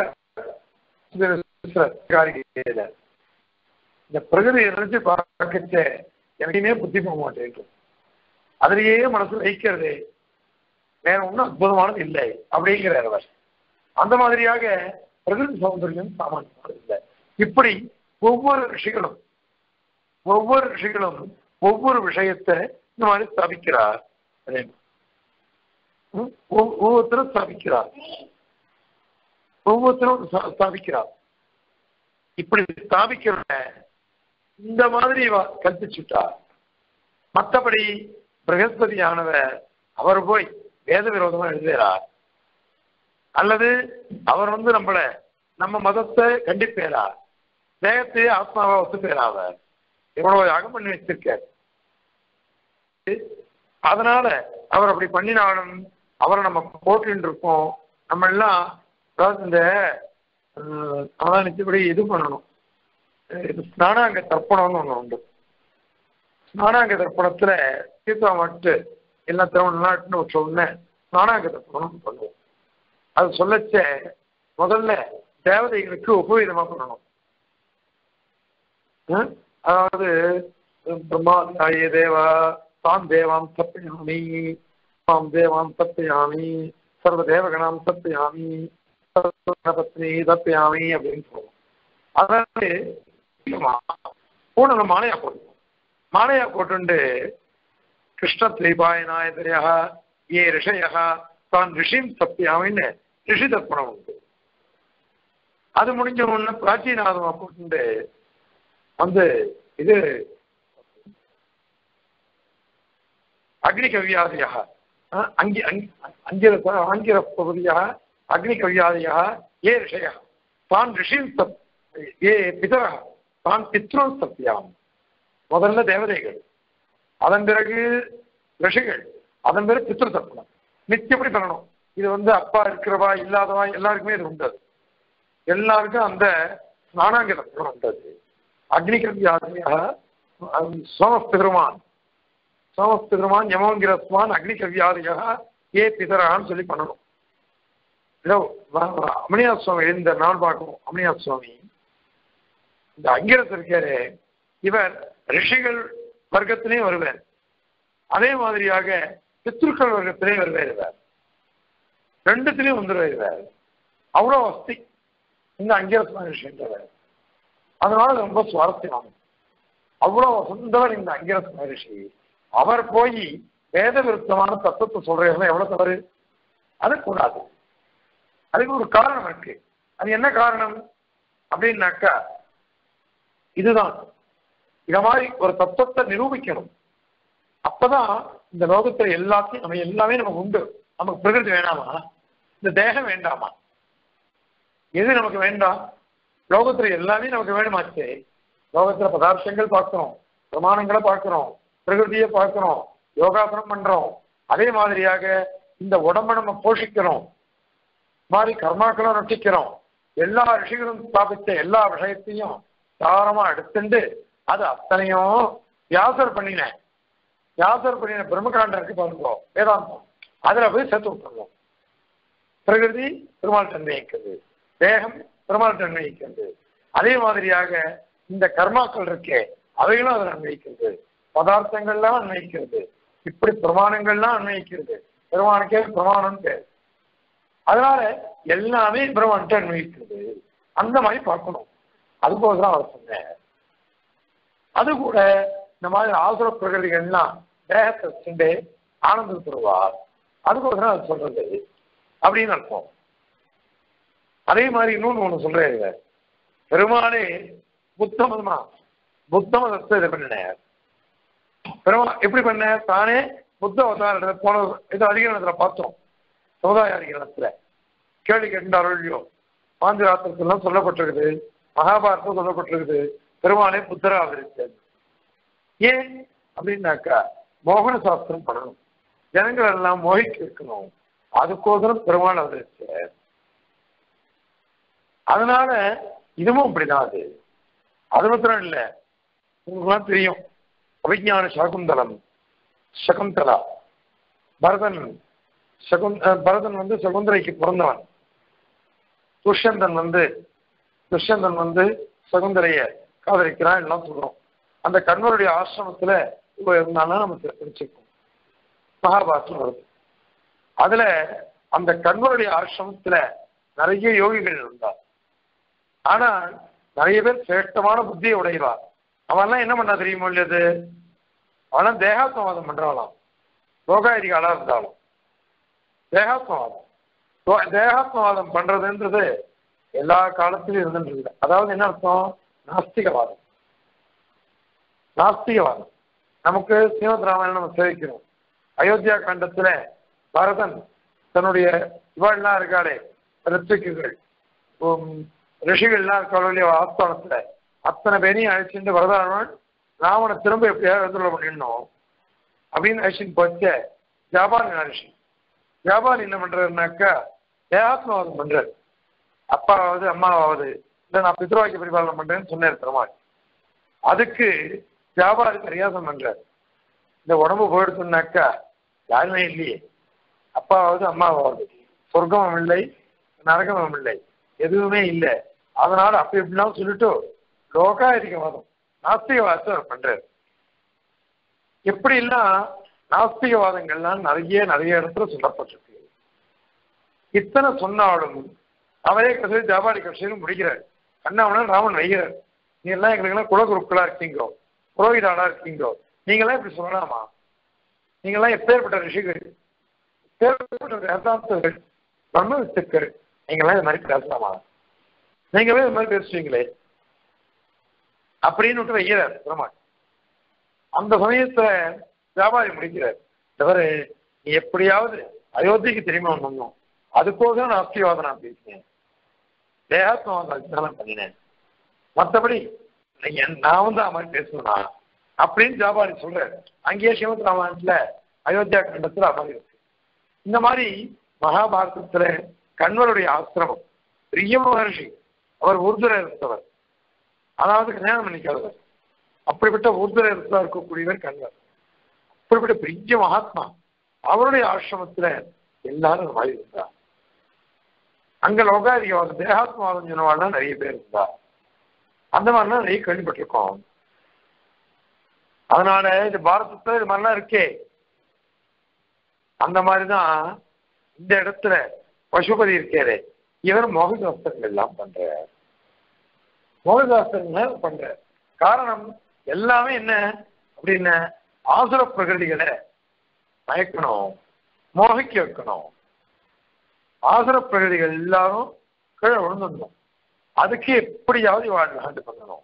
இந்த பிரகிருதி நினைச்சு பார்க்கச்ச எனக்குமே புத்தி போக மாட்டேன், அதுலயே மனசு வைக்கிறதே, வேற ஒன்றும் அற்புதமானது இல்லை அப்படிங்கிறார் அவர். அந்த மாதிரியாக பிரகிருதி சௌந்தரியம் சாமானியமானது இல்லை. இப்படி ஒவ்வொரு ரிஷிகளும் ஒவ்வொரு ரிஷிகளும் ஒவ்வொரு விஷயத்தை இந்த மாதிரி ஸ்தாபிக்கிறார். அதே ஒவ்வொருத்தரும் ஸ்தாபிக்கிறார், ஒவ்வொருத்தரும் ஸ்தாபிக்கிறார். இப்படி ஸ்தாபிக்கிற இந்த மாதிரி கற்பிச்சுட்டார். மற்றபடி பிரகஸ்பதியானவர் அவர் போய் வேத விரோதமா எழுதுகிறார், அல்லது அவர் வந்து நம்மள நம்ம மதத்தை கண்டிப்பேரா, தேகத்தையே ஆத்மாவா ஒத்துப்பேராவர், இவ்வளவு யாகம் பண்ணி வச்சிருக்கார். அதனால அவர் அப்படி பண்ணினாலும் அவரை நம்ம போட்டுன்னு இருக்கோம். நம்ம எல்லாம் இந்த நிச்சயப்படி இது பண்ணணும், இது ஸ்நானாங்க தர்ப்பணம்னு ஒண்ணு உண்டு. ஸ்நானாங்க தர்ப்பணத்துல தீர்த்தா மட்டு எல்லா திருமணம்னு ஒரு சொன்ன ஸ்நானாங்க தர்ப்பணம் பண்ணுவோம். அது சொல்லச்ச முதல்ல தேவதைகளுக்கு உபவீதமா பண்ணணும். அதாவது பிரம்மா தாயே தேவா தாம் தேவாம் சப்பயாமி தாம் தேவாம் சப்பயாமி சர்வ தேவகணாம் சப்பயாமி பத்னி தப்பயாமி அப்படின்னு சொல்லுவோம். அதாவது பூர்ண மாலையா போட்டுவோம். மாலையா போட்டு கிருஷ்ண திரிபாயனாயதரையா ஏ ரிஷயா தான் ரிஷிம் சப்பயாமின்னு ரிஷி தர்ப்பணம் உண்டு. அது முடிஞ்ச உடனே பிராச்சீனாதமா போட்டு வந்து இது அக்னி கவியாதியாக அங்கி அங்கிர ஆங்கிர பகுதியாக அக்னி கவியாதியாக ஏ ரிஷயா தான் ரிஷிம் சப் ஏ பிதரா தான் பித்ரு சத்தியாம். முதல்ல தேவதைகள், அதன் பிறகு ரிஷிகள், அதன் பிறகு பித்ரு தர்ப்பணம். நிச்சயப்படி பண்ணணும். இது வந்து அப்பா இருக்கிறவா இல்லாதவா எல்லாருக்குமே இது உண்டது. எல்லாருக்கும் அந்த ஸ்நானாங்க தர்ப்பணம் உண்டது. அக்னி கவியாதியாக சோமஸ்பிதருமான் சோமஸ்பிதருமான் யமோங்கிரஸ்மான் அக்னி கவியாதியாக ஏ பிதரான்னு சொல்லி பண்ணணும். இதோ அமனியா சுவாமி எழுந்த நாள் பார்க்கணும். அமனியா சுவாமி இந்த அங்கிரஸ் இருக்காரு, இவர் ரிஷிகள் வர்க்கத்திலையும் வருவார், அதே மாதிரியாக பித்ருக்கள் வர்க்கத்திலையும் வருவார். இவர் ரெண்டுத்திலையும் வந்துருவார். அவ்வளோ வசதி இந்த அங்கிரஸ் மகரிஷின்றவர். அதனால ரொம்ப சுவாரஸ்யமாகும். அவ்வளோ வசந்தவர் இந்த அங்கிரஸ் மகரிஷி. அவர் போய் வேத விருத்தமான தத்துவத்தை சொல்றதுல எவ்வளவு தவறு? அது கூடாது. அதுக்கு ஒரு காரணம் இருக்கு. அது என்ன காரணம் அப்படின்னாக்கா, இதுதான் இத மாதிரி ஒரு தத்துவத்தை நிரூபிக்கணும். அப்பதான் இந்த லோகத்துல எல்லாத்தையும் நம்ம எல்லாமே நமக்கு உண்டு. நமக்கு பிரகிருதி வேண்டாமா? இந்த தேகம் வேண்டாமா? எது நமக்கு வேண்டாம்? லோகத்துல எல்லாமே நமக்கு வேணுமாச்சு. லோகத்துல பதார்த்தங்கள் பார்க்கிறோம், பிரமாணங்களை பார்க்கிறோம், பிரகிருதியை பார்க்கிறோம், யோகாசனம் பண்றோம். அதே மாதிரியாக இந்த உடம்பை நம்ம போஷிக்கிறோம், மாதிரி கர்மாக்களும் நட்டிக்கிறோம். எல்லா ரிஷிகளும் ஸ்தாபித்த எல்லா விஷயத்தையும் தாரமா எடுத்துட்டு அது அத்தனையும் வியாசர் பண்ணின வியாசர் பண்ணின பிரம்மகாண்டம் இருக்கு பாருங்க, வேதாந்தம், அதுல போய் சேர்த்து விட்டுருவோம். பிரகிருதி பெருமாள் தன்மைக்கிறது, தேகம் பெருமாள் தன்மைக்கிறது. அதே மாதிரியாக இந்த கர்மாக்கள் இருக்கே அவைகளும் அதில் அன்வயிக்கிறது, பதார்த்தங்கள்லாம் அன்வயிக்கிறது, இப்படி பிரமாணங்கள்லாம் அன்வயிக்கிறது. பெருமானுக்கே பிரமாணம் பேர். அதனால எல்லாமே பிரம்மன்ட்டு அன்வயிக்கிறது. அந்த மாதிரி பார்க்கணும். அதுக்கோசரம் அவர் சொன்னார். அது கூட இந்த மாதிரி ஆசுர பிரகதிகள்லாம் தேகத்தை வச்சுட்டு ஆனந்தம் தருவார். அதுக்கோசரம் அது சொல்றது அப்படின்னு அர்த்தம். அதே மாதிரி இன்னொன்று ஒன்று சொல்றாரு, பெருமாளே புத்த மதமா புத்த மதத்தை இது பண்ணினார். பெருமா எப்படி பண்ண? தானே புத்த அவதார போன இது அதிகரணத்துல பார்த்தோம். சமுதாய அதிகரணத்துல கேள்வி கேட்டாரோ பாந்திராத்திரத்திலாம் சொல்லப்பட்டிருக்குது, மகாபாரதம் சொல்லப்பட்டிருக்குது. பெருமாளே புத்தரா அவதரித்தார். ஏன் அப்படின்னாக்கா மோகன சாஸ்திரம் பண்ணணும், ஜனங்கள் எல்லாம் மோகிக்க இருக்கணும். அதுக்கோசரம் பெருமாள் அவதரிச்சார். அதனால இதுவும் அப்படிதான். அது அது மாத்திரம் இல்லை, உங்களுக்குலாம் தெரியும் அபிஞான சகுந்தலம் சகுந்தலா. பரதன் சகுந் பரதன் வந்து சகுந்தலைக்கு பிறந்தவன். துஷ்யந்தன் வந்து துஷ்யந்தன் வந்து சகுந்தலைய காதலிக்கிறான் எல்லாம் சொல்றோம். அந்த கண்வருடைய ஆசிரமத்துல இருந்தானா நம்ம தெரிஞ்சுக்கணும். மகாபாரதம் வருது. அதுல அந்த கண்வருடைய ஆசிரமத்துல நிறைய யோகிகள் இருந்தார். ஆனா நிறைய பேர் சிரேஷ்டமான புத்தியை உடையவார். அவன்லாம் என்ன பண்ணா தெரியுமோ இல்லையது? அவன் தேகாத்மவாதம் பண்றாளாம். லோகாதிகாலா இருந்தாலும் தேகாத்மவாதம் தேகாத்மவாதம் பண்றதுன்றது எல்லா காலத்திலும் இருந்துட்டு. அதாவது என்ன அர்த்தம்? நாஸ்திகவாதம். நாஸ்திகவாதம். நமக்கு ஸ்ரீமத் ராமாயணம் நம்ம சேவிக்கிறோம். அயோத்தியா காண்டத்துல பரதன் தன்னுடைய இவாள்லாம் இருக்காளே ரித்துக்குகள் ரிஷிகள்லாம் இருக்காளோ ஆஸ்தானத்துல அத்தனை பேரையும் அழைச்சிட்டு வரதானவன் ராவனை திரும்ப எப்படியாவது எழுந்துள்ள பண்ணிடணும் அப்படின்னு அழிச்சின்னு போச்ச ஜாபான் ரிஷி. ஜாபான் என்ன பண்றதுனாக்கா தேகாத்மவாதம் பண்றாரு. அப்பாவாவது அம்மாவாவது இல்லை நான் பித்ருவாக்கிய பரிபாலனம் பண்றேன்னு சொன்னார் பெருமாள். அதுக்கு வியாபாரி பரியாசம் பண்றாரு. இந்த உடம்பு போயிடுச்சுன்னாக்கா யாருமே இல்லையே, அப்பாவது அம்மாவாவது, சொர்க்கமும் இல்லை நரகமும் இல்லை, எதுவுமே இல்லை. அதனால அப்படி இப்படிலாம் சொல்லிட்டு லோகாதிகவாதம் நாஸ்திகவாதத்தை அவர் பண்றாரு. எப்படிலாம் நாஸ்திகவாதங்கள்லாம் நிறைய நிறைய இடத்துல சொல்லப்பட்டிருக்கு. இத்தனை சொன்னாலும் அவரே கடைசி வியாபாரி கட்சியிலும் முடிக்கிறார். கண்ணாவனன் ராமன் வைகிறார், நீ எல்லாம் எங்களுக்கெல்லாம் குலகுருக்களா இருக்கீங்கோ, புரோகிதாளா இருக்கீங்கோ, நீங்களாம் இப்படி சொல்லலாமா? நீங்களாம் எப்பேற்பட்ட ரிஷிகள், எப்பேற்பட்ட வேதாந்தர்கள், பிரம்ம வித்துக்கள், நீங்களாம் இது மாதிரி பேசலாமா? நீங்களே இது மாதிரி பேசுவீங்களே அப்படின்னு விட்டு வைக்கிறார் பெருமாள். அந்த சமயத்துல வியாபாரி முடிக்கிறார், தவிர நீ எப்படியாவது அயோத்திக்கு திரும்ப வந்தோம், அதுக்கோக நான் அஸ்திவாதம் நான் பேசினேன், தேகாத்மவாதம் பண்ணினேன், மற்றபடி நான் வந்து அது மாதிரி பேசணும்னா அப்படின்னு வியாபாரி சொல்றாரு. அங்கேயே ஸ்ரீமத் ராமாயணத்துல அயோத்தியா கண்டத்துல அது மாதிரி இருக்கு. இந்த மாதிரி மகாபாரதத்துல கண்வருடைய ஆசிரமம், பெரிய மகர்ஷி, அவர் ஊர்துர இருந்தவர், அதாவது கல்யாணம் பண்ணிக்காதவர், அப்படிப்பட்ட ஊர்துர இருந்தா இருக்கக்கூடியவர் கண்வர், அப்படிப்பட்ட பெரிய மகாத்மா, அவருடைய ஆசிரமத்துல எல்லாரும் அந்த மாதிரி இருந்தா. அங்க லோகாதிகவாதம் தேகாத்மவாதம் சொன்னவாள்லாம் நிறைய பேர் இருந்தா. அந்த மாதிரிலாம் நிறைய கேள்விப்பட்டிருக்கோம். அதனால இது பாரதத்துல இது மாதிரிலாம் இருக்கே. அந்த மாதிரிதான் இந்த இடத்துல பசுபதி இருக்காரு, இவர் மோகசாஸ்திரங்கள் எல்லாம் பண்ற மோகசாஸ்திரங்கள் பண்ற காரணம் எல்லாமே என்ன அப்படின்னா ஆசுர பிரகிருதிகளை மயக்கணும், மோகிக்க வைக்கணும். ஆசுர பிரகிருதிகள் எல்லாரும் கீழே விழுந்துடணும், அதுக்கு எப்படியாவது இவாள் ஹேண்டு பண்ணணும்,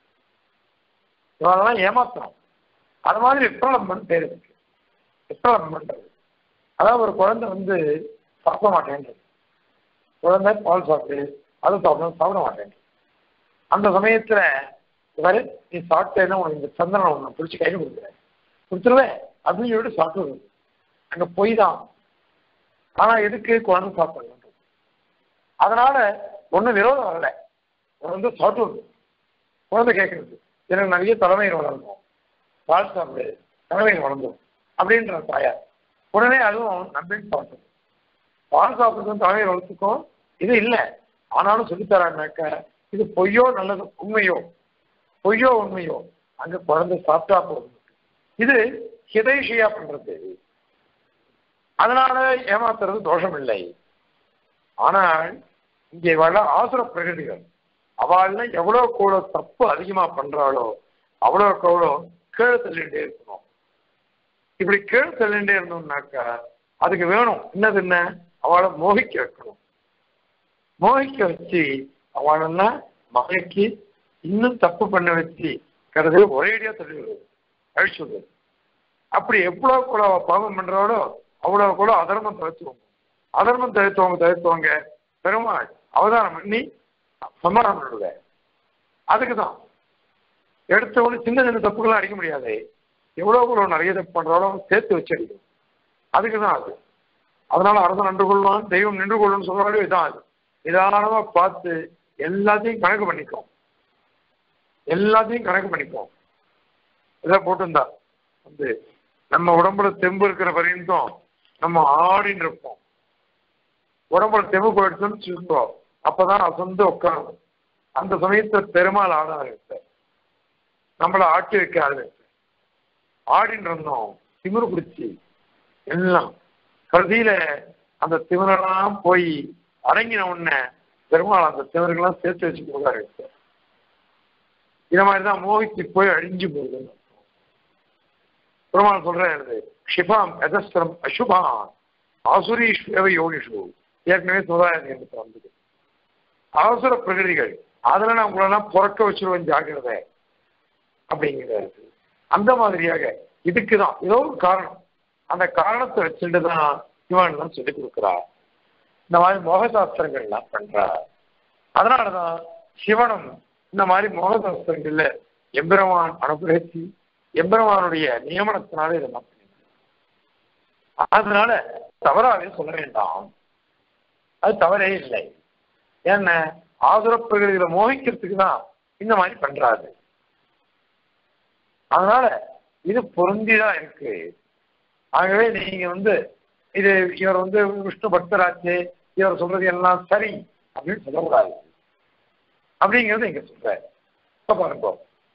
இவாளெல்லாம் ஏமாத்தணும். அது மாதிரி விப்ரலம்பன் பேர் இருக்கு. விப்ரலம்பன்றது அதாவது ஒரு குழந்தை வந்து சாப்பிட மாட்டேன்றது, குழந்தை பால் சாப்பிடு அது சாப்பிட சாப்பிட மாட்டேன். அந்த சமயத்துல இவரு நீ சாப்பிட்டேன்னா உனக்கு இந்த சந்தனம் ஒன்று பிடிச்சி கையில் கொடுக்குறேன், கொடுத்துருவேன் அப்படின்னு சொல்லிட்டு சாப்பிடுவது. அங்க பொய் தான், ஆனா எதுக்கு குழந்தை சாப்பிடணும். அதனால ஒன்றும் விரோதம் வரல, வந்து சாப்பிடுவது. குழந்தை கேட்கறது எனக்கு நிறைய தலைமையில் வளர்ந்தோம், பால் சாப்பிடு தலைமையில் வளர்ந்தோம் அப்படின்ற தாயார் உடனே அதுவும் நம்பின்னு சாப்பிடுது. பால் சாப்பிடுறதும் தலைமையில் வளர்த்துக்கும் இது இல்லை, ஆனாலும் சொல்லித்தரான்னாக்க இது பொய்யோ நல்லது உண்மையோ, பொய்யோ உண்மையோ அங்க குழந்தை சாப்பிட்டா போதும். இது ஹிதைஷியா பண்றது, அதனால ஏமாத்துறது தோஷம் இல்லை. ஆனால் இங்கே வர ஆசுர பிரகிருதிகள் அவள்லாம் எவ்வளவு கூட தப்பு அதிகமா பண்றாளோ அவ்வளவுக்கு அவ்வளோ கீழே தள்ளிண்டே இருக்கணும். இப்படி கீழே தள்ளிண்டே இருந்தோம்னாக்கா அதுக்கு வேணும் என்னது என்ன, அவளை மோகிக்க வைக்கணும். மோகிக்க வச்சு அவளெல்லாம் மகைக்கு இன்னும் தப்பு பண்ண வச்சு கடைசியில் ஒரேடியா தள்ளி விடுவது, அழிச்சு விடுவது. அப்படி எவ்வளவு கூட பாவம் பண்றாளோ அவ்வளவு கூட அதர்மம் தவிர்த்துவாங்க. அதர்மம் தவிர்த்தவங்க தவிர்த்தவங்க பெருமாள் அவதாரம் பண்ணி சமாதானம் பண்ணுவ. அதுக்குதான் எடுத்தவொன்னு சின்ன சின்ன தப்புகள்லாம் அடிக்க முடியாது, எவ்வளவு கூட நிறைய தப்பு பண்றாலும் சேர்த்து வச்சு அடிக்கும். அதுக்குதான் அது. அதனால அரசன் நின்று கொள்வான் தெய்வம் நின்று கொள்ளுன்னு சொல்றாலும் இதான் அது. நிதானமா பார்த்து எல்லாத்தையும் கணக்கு பண்ணிப்போம், எல்லாத்தையும் கணக்கு பண்ணிப்போம். இதை போட்டிருந்தா வந்து நம்ம உடம்புல தெம்பு இருக்கிற வரையும் நம்ம ஆடின்னு இருப்போம். உடம்புல தெம்பு போயிடுச்சுன்னு சொல்லுவோம், அப்பதான் அசந்து உட்காரும். அந்த சமயத்தை பெருமாள் ஆட ஆரம்பித்த நம்மளை ஆட்டி வைக்க ஆரம்பித்த ஆடின்னு இருந்தோம் திமிரு பிடிச்சி எல்லாம். கடைசியில அந்த திமிரெல்லாம் போய் அடங்கின உடனே பெருமாள் அந்த திமிர்கள்லாம் சேர்த்து வச்சு போக ஆரம்பித்தார். இத மாதிரிதான் மோகிச்சு போய் அழிஞ்சு போகுதுன்னு பெருமாள் சொல்றாரு. க்ஷிபாம் யதஸ்திரம் அசுபான் ஆசுரீஸ்வர யோனிஷு, ஏற்கனவே சோதாயத்தை வந்தது. அவசர பிரகிருதிகள் அதுல நான் உங்களெல்லாம் புறக்க வச்சிருவேன் ஜாக்கிரதை அப்படிங்கிறாரு. அந்த மாதிரியாக இதுக்குதான் ஏதோ ஒரு காரணம், அந்த காரணத்தை வச்சுட்டு தான் இவன் தான் சொல்லிக் கொடுக்குறார். இந்த மாதிரி மோகசாஸ்திரங்கள்லாம் பண்றார். அதனாலதான் சிவனும் இந்த மாதிரி மோகசாஸ்திரங்கள்ல எம்பெருமான் அனுகிரகிச்சு எம்பெருமானுடைய நியமனத்தினால இதெல்லாம் பண்ணினார். அதனால தவறாவே சொல்ல வேண்டாம், அது தவறே இல்லை. ஏன்னா ஆசுர பிரகிருதியில மோகிக்கிறதுக்கு தான் இந்த மாதிரி பண்றாரு. அதனால இது பொருந்திதான் இருக்கு. ஆகவே நீங்க வந்து இது இவர் வந்து விஷ்ணு பக்தராச்சு, இவர் சொல்றது எல்லாம் சரி அப்படின்னு சொல்லக்கூடாது அப்படிங்கிறது இங்க சொல்ற. இப்ப பாருங்க,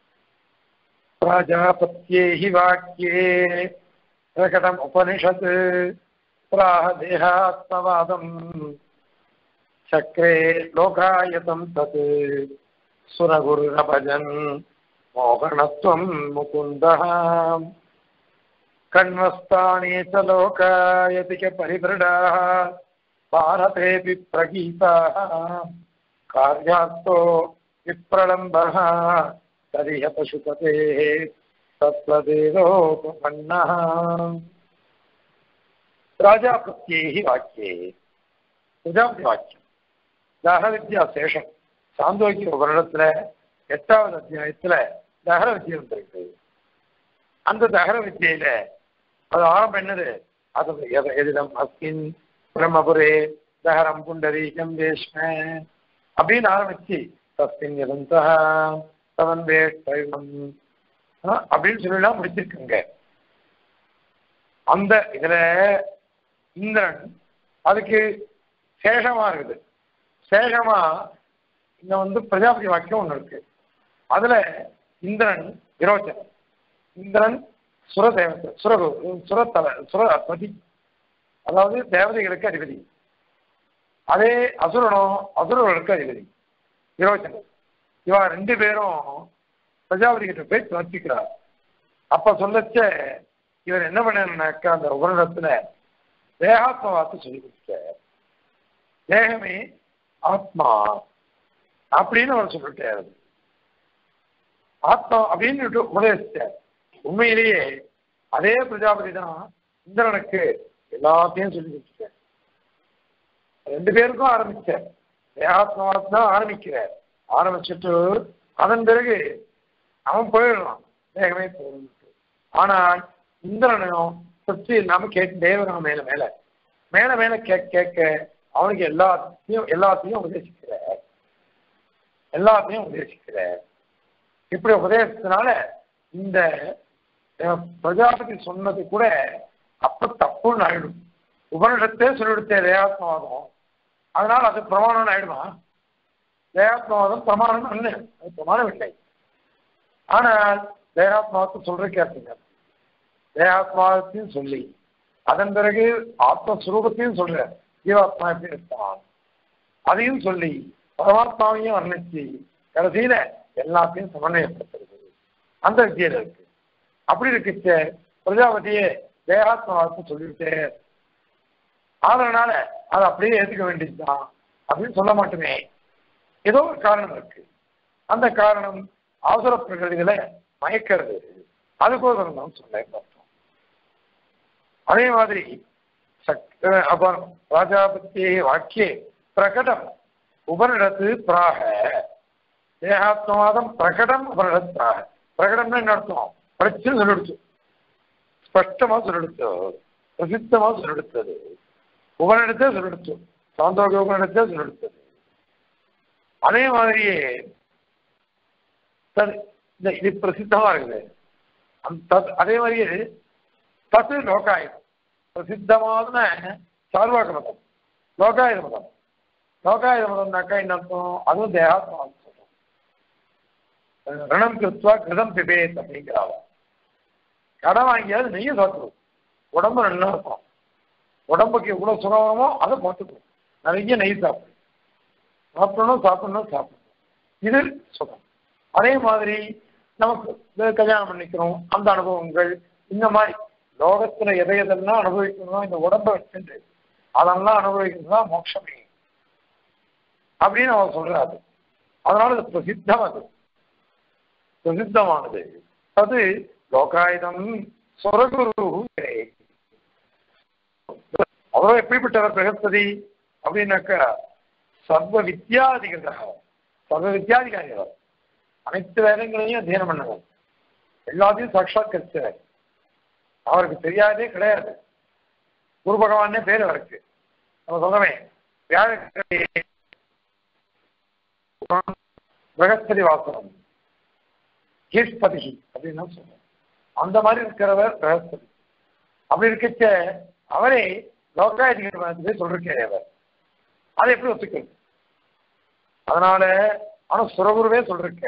प्राजापत्येहि वाक्ये प्रकटम् उपनिषत् प्राह देहात्मवादम् चक्रे लोकायतं तत् सुरगुरुरभजन् मोहनत्वं मुकुन्दः कण्वस्तानि च लोकायतिक परिदृढाः भारतेऽपि प्रगीताः कार्यार्थो विप्रलम्बः तदिह पशुपतेः तत्त्वदेवोपपन्नः प्राजापत्येहि वाक्ये प्रजापति वाक्யம் தகர வித்யா சேஷம் சாந்தோக்கிய வருடத்துல எட்டாவது அத்தியாயத்துல தகர வித்யா வந்திருக்கு. அந்த தகர வித்தியில அது ஆரம்பம் என்னது, அது எதிரம் அஸ்கின் பிரம்மபுரே தகரம் புண்டரீகம் வேஷ்ம அப்படின்னு ஆரம்பிச்சு தஸ்மின் எதந்தா தவன் வேஷ்டம் அப்படின்னு சொல்லலாம் முடிச்சிருக்குங்க. அந்த இதுல இந்திரன் அதுக்கு சேஷமா இருக்குது. சேஷமா இங்க வந்து பிரஜாபதி வாக்கியம் ஒண்ணு இருக்கு. அதுல இந்திரன் விரோச்சன், இந்திரன் சுரதேவத்தை சுர சுரத்தல சுரபதி, அதாவது தேவதைகளுக்கு அதிபதி. அதே அசுரனும் அசுரர்களுக்கு அதிபதி விரோச்சன். இவா ரெண்டு பேரும் பிரஜாபதி கிட்ட போய் பிரார்த்திக்கிறார். அப்ப சொல்லச்ச இவர் என்ன பண்ணாக்க அந்த உபரிடத்துல தேகாத்மவாத்தை சொல்லி கொடுத்த, தேகமே ஆத்மா அப்படின்னு அவர் சொல்லிட்டாரு. ஆத்மா அப்படின்னு உபதேசித்தார். உண்மையிலேயே அதே பிரஜாபதி தான் இந்திரனுக்கு எல்லாத்தையும் சொல்லி கொடுத்தார். ரெண்டு பேருக்கும் ஆரம்பிச்சார். தேகாத்மாவாத் தான் ஆரம்பிக்கிறார். ஆரம்பிச்சுட்டு அதன் பிறகு அவன் போயிடலாம், தேகமே போயிடும். ஆனால் இந்திரனும் சுற்றி இல்லாம கேட்டு தேவகம் மேல மேல மேல மேல கேட்க கேட்க அவனுக்கு எல்லாத்தையும் எல்லாத்தையும் உபதேசிக்கிற எல்லாத்தையும் உபதேசிக்கிற இப்படி உபதேசத்தினால இந்த பிரஜாபதி சொன்னது கூட அப்ப தப்புன்னு ஆயிடும். உபனிஷத்தே சொல்லிவிடுத்த தேகாத்மவாதம், அதனால அது பிரமாணம் ஆயிடுமா? தேகாத்மவாதம் பிரமாணம் அல்ல, அது பிரமாணம் இல்லை. ஆனால் தேகாத்மாவத்தை சொல்ற கேட்பீங்க, தேகாத்மாவத்தையும் சொல்லி அதன் பிறகு ஆத்மஸ்வரூபத்தையும் சொல்ற, ஜீவாத்மா எப்படி இருப்பான் அதையும் சொல்லி பரமாத்மாவையும் வர்ணிச்சு கடைசியில எல்லாத்தையும் சமன்வயப்படுத்துறது அந்த வித்தியில இருக்கு. அப்படி இருக்குச்ச பிரஜாபதியே தேகாத்மாவத்தை சொல்லிவிட்டு அதனால அதை அப்படியே ஏற்றுக்க வேண்டியதுதான் அப்படின்னு சொல்ல மாட்டோமே. ஏதோ ஒரு காரணம் இருக்கு. அந்த காரணம் அவசர பிரகதிகளை மயக்கிறது. அதுக்கோசரம் தான் சொன்னேன். அதே மாதிரி அப்புறம் ராஜாபத்தியே வாக்கியே பிரகடம் உபனிடத்து பிராக தேகாத்மவாதம் பிரகடம் உபனிடத்து பிராக. பிரகடம்னா என்ன அர்த்தம்? பிரச்சனை சொல்லிடுச்சு, ஸ்பஷ்டமா சொல்லிடுச்சு, பிரசித்தமா சொல்லிடுத்தது, உபனிடத்தே சொல்லிடுச்சு, சாந்தோக உபனிடத்தே சொல்லிடுத்தது. அதே மாதிரியே இது பிரசித்தமா இருக்குது. அதே மாதிரியே தத்து லோகாயுதம் பிரசித்தமான சார்வாக மதம் லோகாயுத மதம். லோகாயுத மதம்னாக்கா என்ன அர்த்தம்? அதுவும் தேகாத்மான்னு சொல்றோம். ரணம் கிருத்வா கிருதம் பிபேத் அப்படிங்கிறாவ. கடை வாங்கியாவது நெய்ய சாப்பிடுவோம், உடம்பு நல்லா இருக்கும். உடம்புக்கு எவ்வளவு சுகமோ அதை பார்த்துக்கணும், நிறைய நெய் சாப்பிடும், சாப்பிடணும் சாப்பிடணும் சாப்பிடணும், இது சுகம். அதே மாதிரி நமக்கு கல்யாணம் பண்ணிக்கிறோம், அந்த அனுபவங்கள் இந்த மாதிரி லோகத்துல எதை எதெல்லாம் அனுபவிக்கணும், இந்த உடம்பை வச்சுட்டு அதெல்லாம் அனுபவிக்கிறது தான் மோட்சமே அப்படின்னு அவர் சொல்றாரு. அதனால இது பிரசித்தம், அது பிரசித்தமானது. அது லோகாயுதம் சொரகுரு. அவரோ எப்படிப்பட்டவர் பிரகஸ்பதி அப்படின்னாக்கா சர்வ வித்யாதிகார சர்வ வித்யாதிகாரிகள், அனைத்து வேதங்களையும் அத்தியனம் பண்ணவர், எல்லாத்தையும் சாட்சாத்கரிச்சவர். அவருக்கு தெரியாதே கிடையாது. குரு பகவானே பேர் அவருக்கு. நம்ம சொல்றமே வியாழக்கிழமை பிரகஸ்பதி வாசனம் கீழ்பதி அப்படின்னு சொல்றோம். அந்த மாதிரி இருக்கிறவர் பிரகஸ்பதி. அப்படி இருக்க அவரே லோகாயதிகர் சொல்லிருக்காரு அவர். அதை எப்படி ஒத்துக்கிறது? அதனால ஆனா சுரகுருவே சொல்லிருக்க.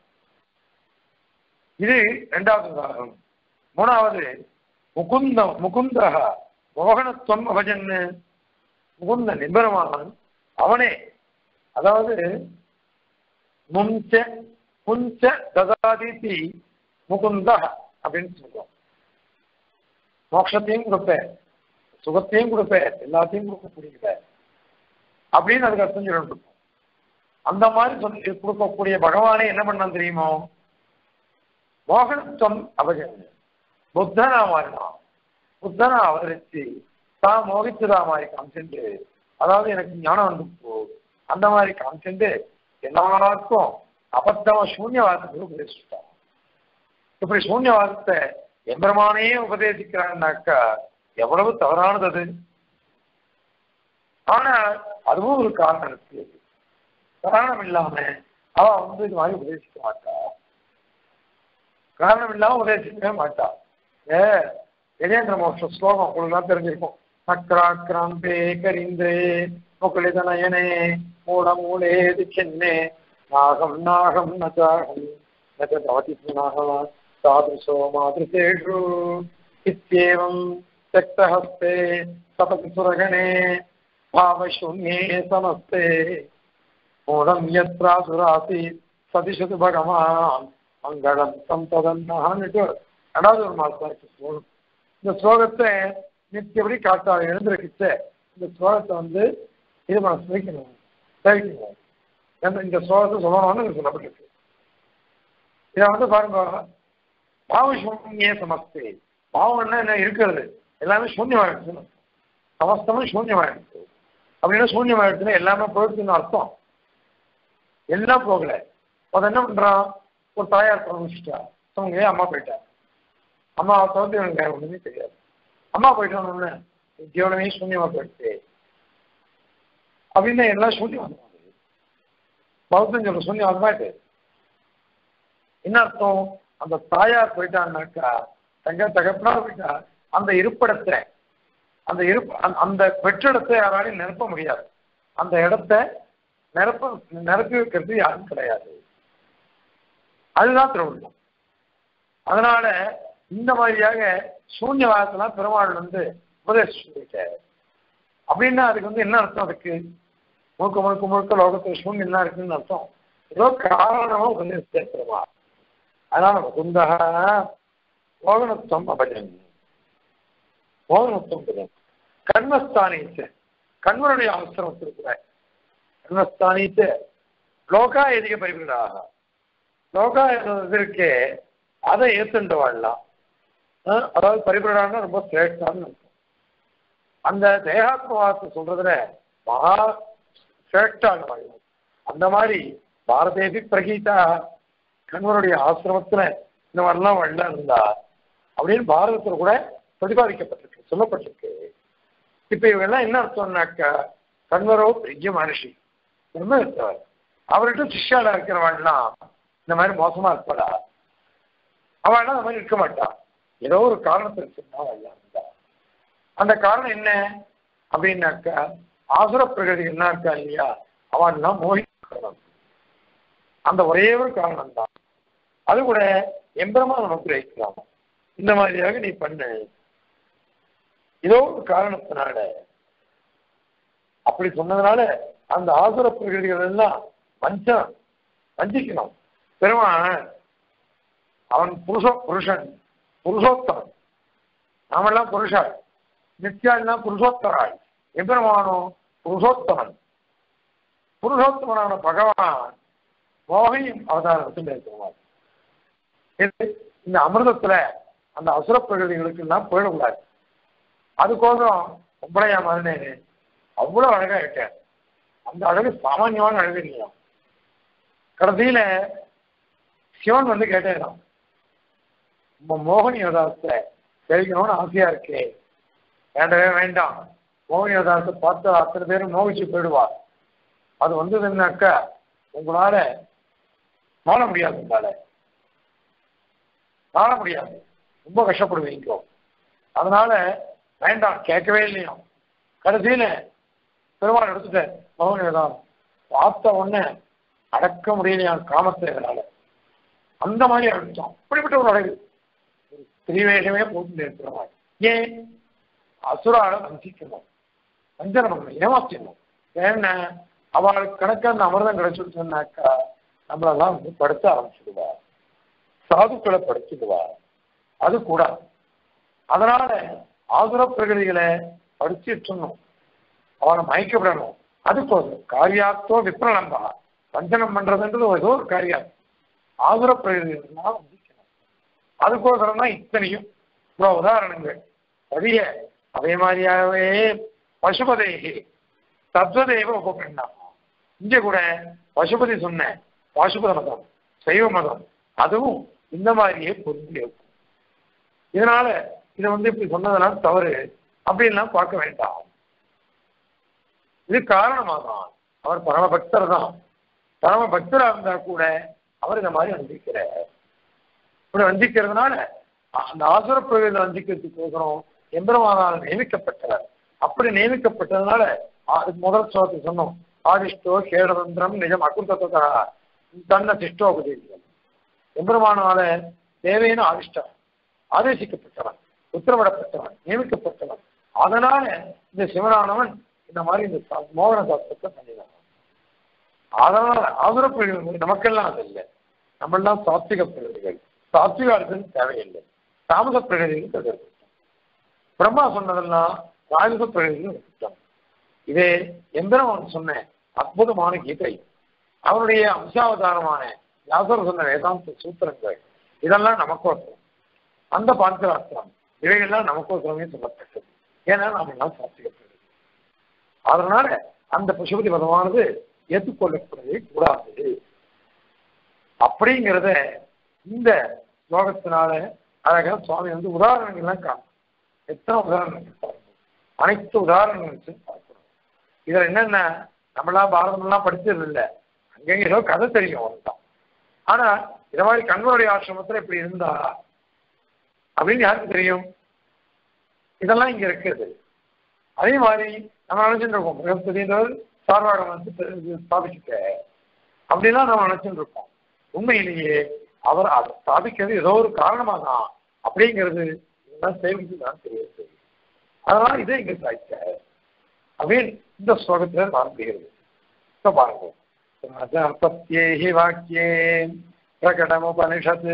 இது இரண்டாவது உதாரணம். மூணாவது முகுந்த முகுந்த மோகனத்துவம் அபஜன். முகுந்த நிபரமானவன் அவனே, அதாவது முஞ்ச புஞ்ச ததாதிதி முகுந்த அப்படின்னு சொல்லுவோம். மோட்சத்தையும் கொடுப்பேன், சுகத்தையும் கொடுப்பேன், எல்லாத்தையும் கொடுக்கக்கூடிய அப்படின்னு அதுக்கு அர்த்தம் சொல்லிட்டு. அந்த மாதிரி சொல்லி கொடுக்கக்கூடிய பகவானே என்ன பண்ணான் தெரியுமோ? மோகனத்துவம் அபஜன். புத்தனா மாறினான். புத்தனா அவதரிச்சு தான் மோகிச்சுதா மாதிரி காமிச்சுட்டு, அதாவது எனக்கு ஞானம் வந்து போ அந்த மாதிரி காமிச்சுட்டு எல்லாருக்கும் அபத்தமா சூன்யவாதத்துக்கு உபதேசிட்டான். இப்படி சூன்யவாதத்தை எம்பெருமானே உபதேசிக்கிறான்னாக்கா எவ்வளவு தவறானது அது. ஆனா அதுவும் ஒரு காரணம் இருக்கு. காரணம் இல்லாம அவ வந்து இது மாதிரி உபதேசிக்க மாட்டா. காரணம் இல்லாம உபதேசிக்கவே மாட்டா. ஏ கஜேந்திர மோட்ச ஸ்லோகம் உங்களுக்கு தெரிஞ்சிருக்கும். நக்ராக்கிராம்பே கரிந்தே முகுலித நயனே மூட மூலேது சென்னே நாகம் நாகம் நச்சாகம் நச்சவதி புனः தாதுசோ மாதிருஷேஷு இத்யேவம் சக்தஹஸ்தே சபதி சுரகணே பாவசூன்யே சமஸ்தே மூடம் யத்ராசுராசி சதிஷது பகவான் மங்களம் சம்பதன்னான்னுட்டு ரெண்டாவது ஒரு மாசம் ஸ்லோகம். இந்த ஸ்லோகத்தை நித்தியபடி காட்டா எழுந்திருக்கிச்ச இந்த ஸ்லோகத்தை வந்து இது பண்ண சுவைக்கணும் சேவிக்கணும். இந்த ஸ்லோகத்தை சொல்லணும்னு சொல்லப்பட்டிருக்கு. இதை வந்து பாருங்க, பாவசூன்யே சமஸ்தே. பாவம்னா என்ன இருக்கிறது எல்லாமே சூன்யமாயிடுச்சு. சமஸ்தமும் சூன்யமாயிடுச்சு அப்படின்னா சூன்யமாயிடுச்சுன்னா எல்லாமே போயிடுச்சுன்னு அர்த்தம். எல்லாம் போகல. அதை என்ன பண்றான்? ஒரு தாயார் பிரமிச்சிட்டா, அவங்க அம்மா போயிட்டா. அம்மாவை தவிர்த்து எனக்கு வேற ஒண்ணுமே தெரியாது. அம்மா போயிட்டோன்னு ஜீவனமே சூன்யமா போயிடுச்சு அப்படின்னா எல்லாம் சூன்யம். பௌத்தம் சொல்ற சூன்யம் அது மாதிரி என்ன அர்த்தம்? அந்த தாயார் போயிட்டான்னாக்கா, தங்க தகப்பனா போயிட்டா, அந்த இருப்பிடத்தை அந்த இருப்பு அந்த வெற்றிடத்தை யாராலையும் நிரப்ப முடியாது. அந்த இடத்த நிரப்ப நிரப்பி வைக்கிறது யாரும் கிடையாது. அதுதான் திருவள்ளுவம். அதனால இந்த மாதிரியாக சூன்யவாதத்தெல்லாம் பெருமாள் வந்து உபதேசிச்சுட்டாரு. அப்படின்னா அதுக்கு வந்து என்ன அர்த்தம்? அதுக்கு முழுக்க முழுக்க முழுக்க லோகத்தில் சூன்யம் என்ன இருக்குன்னு அர்த்தம். ஏதோ காரணமா உபதேசிச்சார் பெருமாள். அதனால முகுந்தா மோகனத்துவம் அபஜன். மோகனத்துவம் அபஜன் கர்மஸ்தானிச்ச, கண்வனுடைய அவசரம் இருக்கிற கர்மஸ்தானிச்ச லோகா எதிக பரிபீடாக. லோகா இருக்கே அதை ஏத்துண்டு வாழலாம். அதாவது பரிபீடான ரொம்ப சிரேஷ்டான்னு இருக்கும். அந்த தேகாத்மவாதத்தை சொல்றதுல மகா சிரேஷ்டான வாழலாம். அந்த மாதிரி பாரதேசி பிரகீதா கண்வனுடைய ஆசிரமத்துல இந்த மாதிரிலாம் வாழலாம் இருந்தா அப்படின்னு பாரதத்துல கூட பிரதிபாதிக்கப்பட்டிருக்கு, சொல்லப்பட்டிருக்கு. இப்ப இவங்கெல்லாம் என்ன அர்த்தம்னாக்கா, கண்வரோ பெரிய மனுஷி ரொம்ப இருந்தவர், அவர்கிட்ட சிஷ்யால இருக்கிறவாள்லாம் இந்த மாதிரி மோசமா இருப்பாளா? அவள்லாம் அந்த மாதிரி இருக்க மாட்டா. ஏதோ ஒரு காரணத்துக்கு சொன்னா இருந்தா. அந்த காரணம் என்ன அப்படின்னாக்கா, ஆசுர பிரகதி என்ன இருக்கா இல்லையா, அவன்லாம் மோகிக்கணும். அந்த ஒரே ஒரு காரணம் தான். அது கூட எம்பரமா நமக்கு வைக்கலாம். இந்த மாதிரியாக நீ பண்ணு, ஏதோ ஒரு காரணத்தினால அப்படி சொன்னதுனால அந்த ஆசுர பிரகதிகள் எல்லாம் வஞ்சம் வஞ்சிக்கணும். பெருமான் அவன் புருஷ புருஷன் புருஷோத்தமன். நாமெல்லாம் புருஷாள், நித்யாள்லாம் புருஷோத்தராள். எம்பெருமானோ புருஷோத்தமன். புருஷோத்தமனான பகவான் மோகையும் அவதாரத்தில் இருக்கிறார். இந்த அமிர்தத்துல அந்த அசுர பிரகதிகளுக்கு எல்லாம் போயிடக்கூடாது. அதுக்கோசரம் ஒப்படையா மருந்தேன் அவ்வளவு அழகா இருக்கேன். அந்த அழகு சாமானியமான அழகு இல்லையா. கடைசியில சிவன் வந்து கேட்டேன், மோகினி அவதாரத்தை தெரிவிக்கணும்னு ஆசையா இருக்கே. வேண்டவே வேண்டாம். மோகினி அவதாரத்தை பார்த்து அத்தனை பேரும் மோகிச்சு போயிடுவார். அது வந்ததுன்னாக்கா உங்களால வாழ முடியாது. உங்களால வாழ முடியாது. ரொம்ப கஷ்டப்படுவீங்க. அதனால வேண்டாம், கேட்கவே இல்லையும். கடைசியில பெருமாள் எடுத்துட்டேன் மௌனம் பார்த்த உடனே அடக்க முடியலையா காமத்தேவனால. அந்த மாதிரி அடிச்சோம். அப்படிப்பட்ட ஒரு அழகு திரிவேஷமே போட்டு இருக்கிற ஏன் அசுரால வஞ்சிக்கணும், வஞ்சனை பண்ணணும், ஏமாற்றணும். ஏன்னா அவளுக்கு கணக்க அந்த அமிர்தம் கிடைச்சுட்டு சொன்னாக்கா நம்மளெல்லாம் வந்து படுத்த ஆரம்பிச்சுடுவா, சாதுக்களை படுத்திடுவார். அது கூடாது. அதனால ஆசுர பிரகதிகளை படிச்சுட்டணும், அவனை மயக்கப்படணும். அதுக்கோசம் காரியாத்தோ விப்ரலம்பா வஞ்சனம் பண்றதுன்றது ஏதோ ஒரு காரியம். ஆசுர பிரகதிகள்லாம் வஞ்சிக்கணும். அதுக்கோசரம் தான் இத்தனையும் இவ்வளவு உதாரணங்கள். அதிக அதே மாதிரியாகவே பசுபதேகி தத்வதேவ உபகண்ணா. இங்க கூட பசுபதி சொன்ன பாசுபத மதம் சைவ மதம் அதுவும் இந்த மாதிரியே பொருந்தி இருக்கும். இதனால இதை வந்து இப்படி சொன்னதெல்லாம் தவறு அப்படின்லாம் பார்க்க வேண்டாம். இது காரணமாதான் அவர் பரமபக்தர் தான். பரமபக்தரா இருந்தா கூட அவர் இந்த மாதிரி வஞ்சிக்கிறார். இப்படி வஞ்சிக்கிறதுனால அந்த ஆசுர பிரவேத வஞ்சிக்கிறதுக்கு போகிறோம் எம்பெருமானால் நியமிக்கப்பட்டவர். அப்படி நியமிக்கப்பட்டதுனால முதல் ஸ்லோகத்தை சொன்னோம், ஆதிஷ்டோ கேடதந்திரம் நிஜம் அகுர்தத்தா தன்ன சிஷ்டோபதேசம். எம்பெருமானால தேவையான ஆதிஷ்டம் ஆதேசிக்கப்பட்டவன், உத்தரவிடப்பட்டவன், நியமிக்கப்பட்டவன். அதனால இந்த சிவனானவன் இந்த மாதிரி இந்த மோகன சாஸ்திரத்தை பண்ணினான். அதனால ஆசுர பிரகதிகள் நமக்கெல்லாம் அது இல்லை. நம்மெல்லாம் சாத்விக பிரகதிகள். சாத்விகார்த்தம் தேவையில்லை, தாமச பிரகதிகளுக்கு அது இருக்கட்டும். பிரம்மா சொன்னதெல்லாம் ராஜச பிரகதிகள் இருக்கட்டும். இதே எந்திரவன் சொன்ன அற்புதமான கீதை, அவருடைய அம்சாவதாரமான யாசர் சொன்ன வேதாந்த சூத்திரங்கள், இதெல்லாம் நமக்கோசரம். அந்த பாஞ்சராத்திரம் இவைகள்லாம் நமக்கோசரமே சொல்லப்பட்டது. ஏன்னா நாம எல்லாம் சாத்விக பிரகதி. அதனால அந்த பசுபதி பதமானது ஏற்றுக்கொள்ளப்படுவதே கூடாது அப்படிங்கிறத இந்த ஸ்லோகத்தினால அழகா சுவாமி வந்து உதாரணங்கள்லாம் காணும். எத்தனை உதாரணங்கள் பார்க்கணும், அனைத்து உதாரணங்கள் வச்சு பார்க்கணும். இதுல என்னென்ன நம்மளாம் பாரதமெல்லாம் படிச்சது இல்லை, அங்கங்க ஏதோ கதை தெரியும் அவன்தான். ஆனா இத மாதிரி கண்வருடைய ஆசிரமத்துல இப்படி இருந்தா அப்படின்னு யாருக்கு தெரியும்? இதெல்லாம் இங்க இருக்குது. அதே மாதிரி நம்ம நினைச்சுட்டு இருக்கோம் மிகப்பெரியவர் சார்வாகம் வந்து ஸ்தாபிச்சுக்க அப்படிலாம் நம்ம நினைச்சுட்டு இருக்கோம். உண்மையிலேயே அவர் அதை ஸ்தாபிக்கிறது ஏதோ ஒரு காரணமா தான் அப்படிங்கிறது இதெல்லாம் சேவிச்சு தான் தெரியுது. அதனால இதை இங்க சாய்க்க அப்படின்னு இந்த ஸ்லோகத்துல காண்பிக்கிறது. இப்ப பாருங்க, சத்யேஹி வாக்கியே பிரகடமுபனிஷத்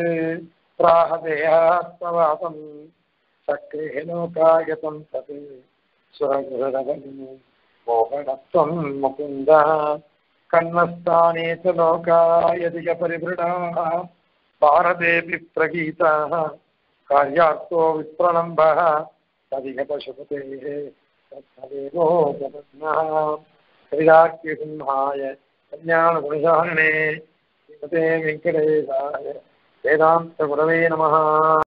பிராஹதேயாத்மவாதம் சக்ரே லோகாயதம் தத் சுரகுரவம் மோகனத்வம் முகுந்த கண்ணஸ்தானே ச லோகாயதிக பரிபிருடாः பாரதேபி பிரகீதாः கார்யார்த்தோ விப்ரலம்பः ததிக பசுபதேः தத்ததேவோ ஜகத்நாः கவிதார்க்கிய சிம்ஹாய கல்யாண குணசாலினே ஸ்ரீமதே வெங்கடேசாய வேதாந்த குரவே நமः.